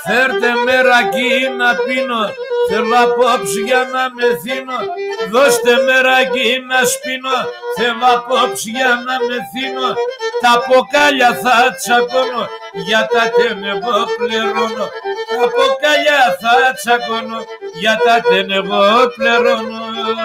Φέρτε με ρακί να πίνω, θέλω απόψε για να μεθύνω. Δώστε με ρακί να σπίνω, θέλω απόψε για να μεθύνω. Τα ποκάλια θα τσακώνω, για τα τεν εγώ πληρώνω. Τα ποκάλια θα τσακώνω, για τα τεν εγώ πληρώνω.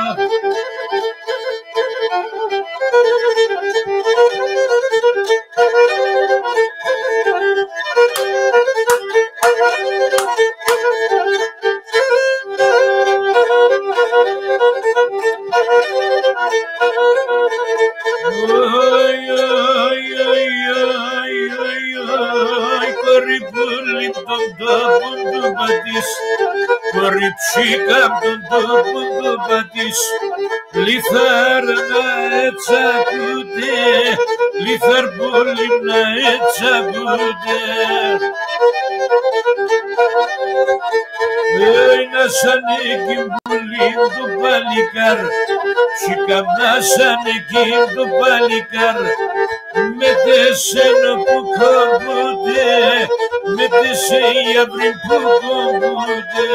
Κορυπούλη τον τόπο του πατής, κορυψίκα τον τόπο του πατής. Λιθάρ να ετσακούτε, λιθάρ πολύ να ετσακούτε. Ένα σαν εκεί πουλί του παλικάρ, σηκαμνά σαν εκεί του παλικάρ. Με τεσένα που κόβονται, με τεσένα πριν που κόβονται.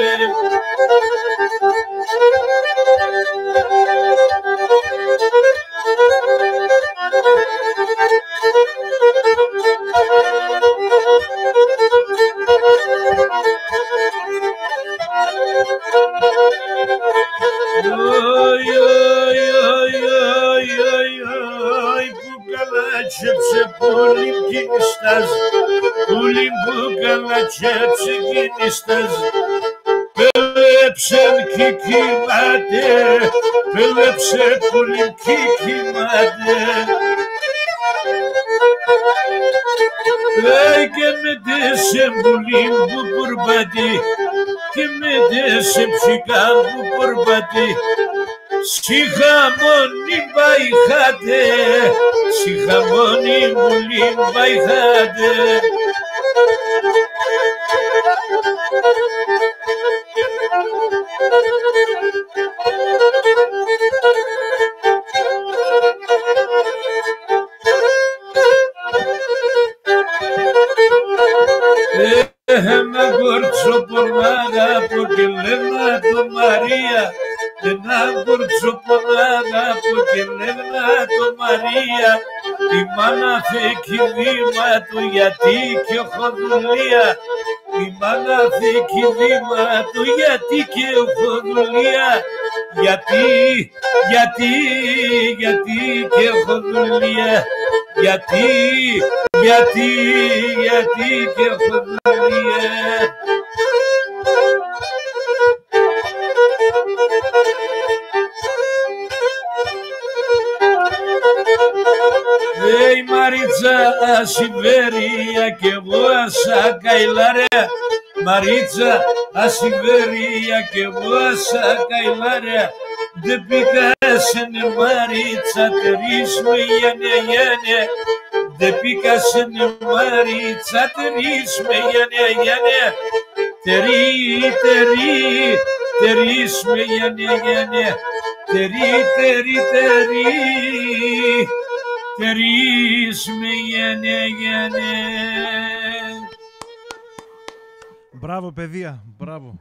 Καλάτσεψε πολύ κινηστάς, πολύ που καλάτσεψε κινηστάς. Πέλεψεν κι κοιμάται, πέλεψε πολύ κι κοιμάται. Και με τέσαι πολύ που πορπατεί, και με τέσαι ψυχά που πορπατεί. Σιχαμόνι μπαϊχάτε, σιχαμόνι μουλί μπαϊχάτε. Ένα κορτσό πορνάδα από και λένα το Μαρία. Ένα κορτσό πορνάδα από και λένα το Μαρία. Η μάνα θεκεί βήμα του γιατί και έχω δουλεία. Η μάνα θεκεί βήμα του γιατί και έχω δουλεία. Γιατί, γιατί, γιατί και έχω δουλεία. Γιατί, γιατί, γιατί και έχω δουλεία. Ει Μαρίτσα ασυβέρια κι εγώ ασα καηλάρια. Μαρίτσα ασυβέρια κι εγώ ασα καηλάρια. Δεν πήκασενε Μαρίτσα τερίς με γιάνε γιάνε. Δεν πήκασενε Μαρίτσα τερίς με γιάνε γιάνε. Τερί, τερί, τερίς με γιάνε γιάνε. Τερί, τερί, τερί. Τερίς με γιάνε γιάνε.
Μπράβο παιδεία, μπράβο.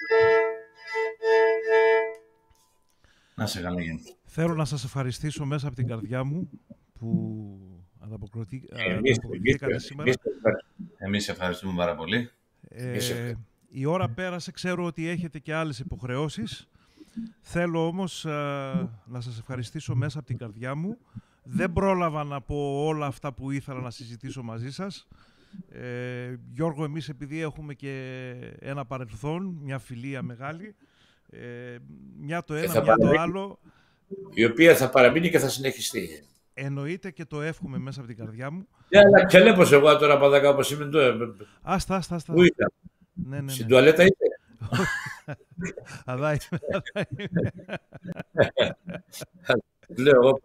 Να σε καλά, Γιάννη.
Θέλω να σας ευχαριστήσω μέσα από την καρδιά μου που ανταποκριθήκατε σήμερα.
Εμείς ευχαριστούμε πάρα πολύ.
Ε, η ώρα πέρασε, ξέρω ότι έχετε και άλλες υποχρεώσεις. Θέλω όμως α, να σας ευχαριστήσω μέσα από την καρδιά μου. Δεν πρόλαβα να πω όλα αυτά που ήθελα να συζητήσω μαζί σας. Ε, Γιώργο, εμείς επειδή έχουμε και ένα παρελθόν, μια φιλία μεγάλη, ε, μια το ένα, μια το άλλο.
Η οποία θα παραμείνει και θα συνεχιστεί.
Εννοείται και το εύχομαι μέσα από την καρδιά μου.
Ναι, αλλά και λέπω εγώ τώρα παντακά όπως είμαι τώρα.
Άστα, άστα, άστα.
Πού ήταν?
Ναι, ναι, ναι.
Στην τουαλέτα είσαι?
Αδά είμαι, αδά είμαι.
Λέω εγώ.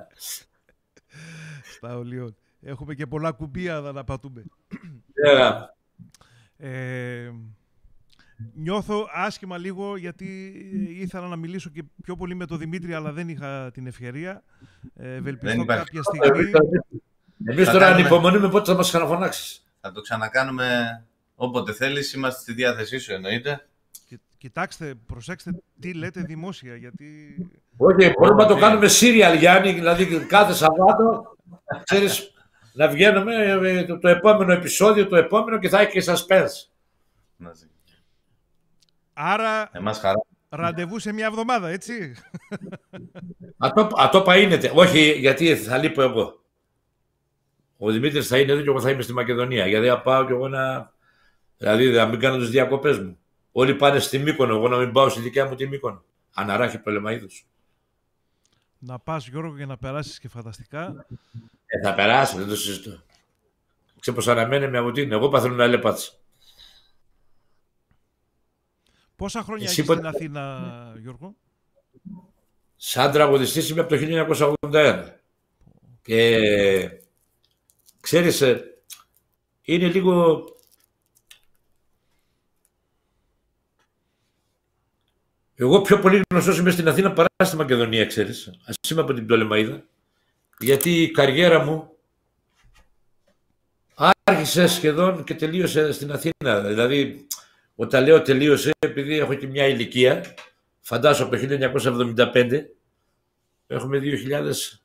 Στα ολιών. Έχουμε και πολλά κουμπία να πατούμε.
Yeah.
Ε, νιώθω άσχημα λίγο γιατί ήθελα να μιλήσω και πιο πολύ με τον Δημήτρη, αλλά δεν είχα την ευκαιρία. Ε, ευελπιστώ κάποια στιγμή.
Εμείς τώρα ανυπομονούμε πότε θα μας ξαναφωνάξεις.
Θα το ξανακάνουμε Όποτε θέλεις, είμαστε στη διάθεσή σου, εννοείται.
Κοιτάξτε, προσέξτε τι λέτε δημόσια, γιατί...
Όχι, μπορούμε να το κάνουμε serial, Γιάννη, δηλαδή κάθε Σαββάτο, ξέρεις, να βγαίνουμε το, το επόμενο επεισόδιο, το επόμενο και θα έχει και suspense.
Άρα,
εμάς χαρά.
Ραντεβού σε μια εβδομάδα, έτσι.
Α το παΐνετε. Όχι, γιατί θα λείπω εγώ. Ο Δημήτρης θα είναι εδώ και εγώ θα είμαι στη Μακεδονία. Γιατί θα πάω και εγώ να... Δηλαδή, να μην κάνω τις διακοπές μου. Όλοι πάνε στη Μύκονο, εγώ να μην πάω στη δικιά μου τη Μύκονο. Αναράχη Πτολεμαΐδους.
Να πας, Γιώργο, για να περάσεις και φανταστικά.
Ε, θα περάσω, δεν το συζητώ. Ξέρω πως αναμένει από την. Εγώ παθαίνω να λέπατσα.
Πόσα χρόνια
Εσύ
έχεις
πότε...
στην Αθήνα, Γιώργο?
Σαν τραγουδιστής είμαι από το χίλια εννιακόσια ογδόντα ένα. Και ξέρεις, είναι λίγο... Εγώ πιο πολύ γνωστός είμαι στην Αθήνα παρά στη Μακεδονία, ξέρεις. Ας είμαι από την Πτολεμαΐδα. Γιατί η καριέρα μου άρχισε σχεδόν και τελείωσε στην Αθήνα. Δηλαδή, όταν λέω τελείωσε, επειδή έχω και μια ηλικία, φαντάσου από το χίλια εννιακόσια εβδομήντα πέντε, έχουμε δύο χιλιάδες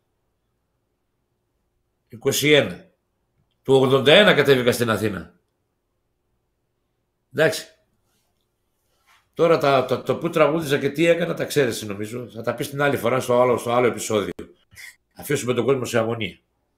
είκοσι ένα. Το ογδόντα ένα κατέβηκα στην Αθήνα. Εντάξει. Τώρα τα, το, το που τραγούδιζα και τι έκανα τα ξέρεις νομίζω. Θα τα πεις την άλλη φορά στο άλλο, στο άλλο επεισόδιο. Αφήσουμε τον κόσμο σε αγωνία.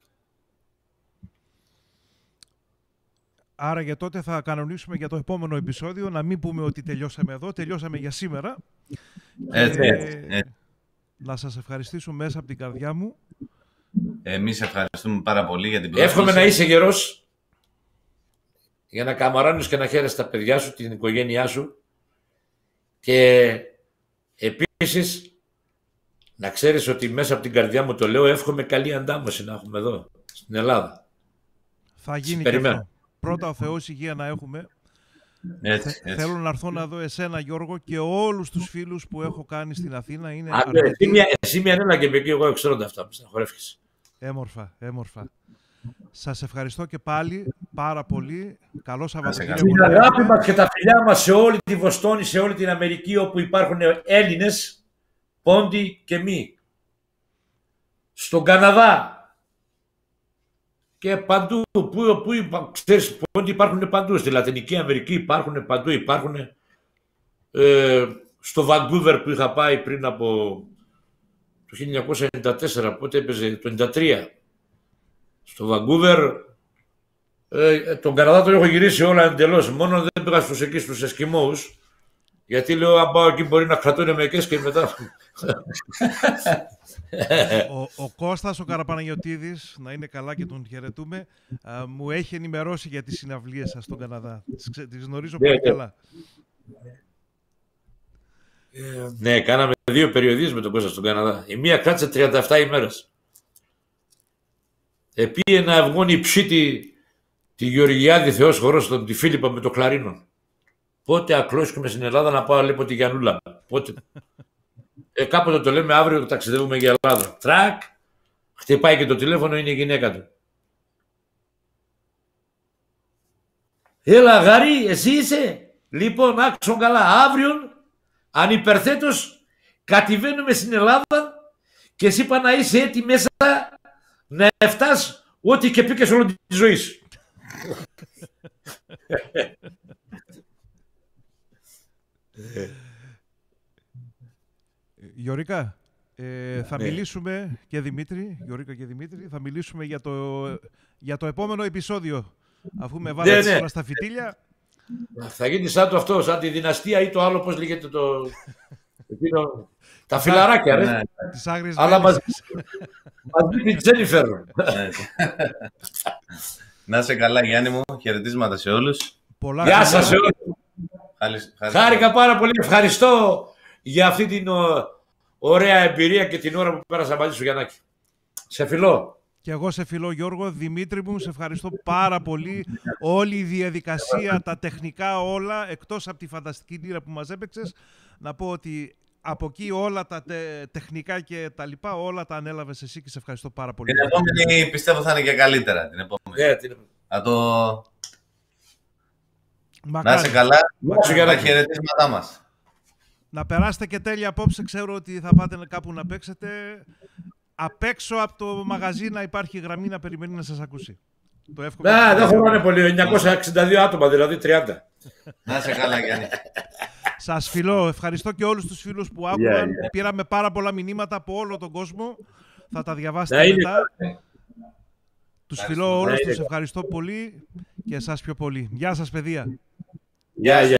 Άρα για τότε θα κανονίσουμε για το επόμενο επεισόδιο να μην πούμε ότι τελειώσαμε εδώ, τελειώσαμε για σήμερα.
Έτσι,
και
έτσι, έτσι.
Να σας ευχαριστήσω μέσα από την καρδιά μου.
Εμείς ευχαριστούμε πάρα πολύ για την πρόσκληση.
Εύχομαι να είσαι γερός για να καμαρώνεις και να χαίρεσαι τα παιδιά σου, την οικογένειά σου και επίσης να ξέρεις ότι μέσα από την καρδιά μου το λέω, εύχομαι καλή αντάμωση να έχουμε εδώ στην Ελλάδα.
Θα γίνει και αυτό. Πρώτα ο Θεός υγεία να έχουμε.
Έτσι, έτσι.
Θέλω να έρθω να δω εσένα, Γιώργο, και όλους τους φίλους που έχω κάνει στην Αθήνα. Είναι
Α, εσύ, μια, εσύ μια νέλα και εκεί εγώ εξαιρώντα αυτά. Στεναχωρεύχεσαι.
Έμορφα, έμορφα. Σας ευχαριστώ και πάλι πάρα πολύ. Καλό Σαββατοκύριακο.
Την αγάπη μας και τα φιλιά μας σε όλη τη Βοστόνη, σε όλη την Αμερική όπου υπάρχουν Έλληνες, πόντι και μη. Στον Καναδά. Και παντού, που, που, ξέρεις, πόντι υπάρχουν παντού. Στη Λατινική Αμερική υπάρχουν παντού. Υπάρχουν ε, στο Vancouver που είχα πάει πριν από το χίλια εννιακόσια ενενήντα τέσσερα, πότε έπαιζε, το ενενήντα τρία. Στο Vancouver, ε, τον Καναδά τον έχω γυρίσει όλα εντελώς. Μόνο δεν πήγα στους εκεί στους Εσκιμώους, γιατί λέω αν πάω εκεί μπορεί να κρατούν μερικές και μετά...
ο, ο Κώστας, ο Καραπαναγιωτίδης, να είναι καλά και τον χαιρετούμε, α, μου έχει ενημερώσει για τις συναυλίες σας στον Καναδά. Τις, τις γνωρίζω πολύ καλά.
Ναι, κάναμε δύο περιοδίες με τον Κώστα στον Καναδά. Η μία κράτησε τριάντα επτά ημέρες. Επήγε να αυγώνει η ψήτη τη Γεωργιάδη Θεός χορός, τον τη Φίλιππα με το κλαρίνο. Πότε ακλώσκουμε στην Ελλάδα να πάω λίγο τη Γιαννούλα. Πότε. Ε, κάποτε το λέμε αύριο το ταξιδεύουμε για Ελλάδα. Τρακ, χτυπάει και το τηλέφωνο, είναι η γυναίκα του. Έλα γάρι, εσύ είσαι. Λοιπόν, άκουσον καλά, αύριο, ανυπερθέτως, κατηβαίνουμε στην Ελλάδα και εσύ είπα να είσαι έτοιμη μέσα να εφτάς ό,τι και πήκες όλη τη ζωή σου.
Γιωρίκα, ε, θα ναι. μιλήσουμε και Δημήτρη, Γιωρίκα και Δημήτρη, θα μιλήσουμε για το, για το επόμενο επεισόδιο. Αφού με βάλατε ναι, ναι. όλα στα φυτίλια.
Θα γίνει σαν το αυτό, σαν τη δυναστεία ή το άλλο, πώς λέγεται το... Εκείνο... Τα φιλαράκια, ρε.
Τις άγριες
αλλά μαζί την Τζένιφερ.
Να είσαι καλά, Γιάννη μου. Χαιρετίσματα σε όλους.
Πολλά
Γεια σας σε όλους. Χάρηκα πάρα πολύ. Ευχαριστώ για αυτή την ο, ωραία εμπειρία και την ώρα που πέρασα μαζί σου, Γιαννάκη. Σε φιλώ.
Και εγώ σε φιλώ, Γιώργο. Δημήτρη μου, σε ευχαριστώ πάρα πολύ. Όλη η διαδικασία, τα τεχνικά όλα, εκτός από τη φανταστική λύρα που μας έπαιξες, να πω ότι από εκεί όλα τα τε, τεχνικά και τα λοιπά, όλα τα ανέλαβες εσύ και σε ευχαριστώ πάρα πολύ.
Την επόμενη πιστεύω θα είναι και καλύτερα. Την επόμενη.
Yeah, την...
Θα το...
Μακάρι.
Να είσαι καλά.
Μακάρι.
Τα χαιρετίσματά μας.
Να περάσετε και τέλεια απόψε. Ξέρω ότι θα πάτε κάπου να παίξετε. Απ' έξω από το μαγαζί να υπάρχει γραμμή να περιμένει να σας ακούσει. Το εύχομαι.
Ναι, δεν χωράνε πολύ. εννιακόσια εξήντα δύο άτομα, δηλαδή τριάντα.
Να είσαι καλά, Γιάννη.
Σας φιλώ. Ευχαριστώ και όλους τους φίλους που άκουγαν.
Yeah, yeah.
Πήραμε πάρα πολλά μηνύματα από όλο τον κόσμο. Θα τα διαβάσετε
Ναι,
μετά.
είναι...
Τους φιλώ όλους.
Ναι,
Τους
είναι...
ευχαριστώ πολύ και εσάς πιο πολύ. Γεια σας, παιδεία.
Γεια, γεια.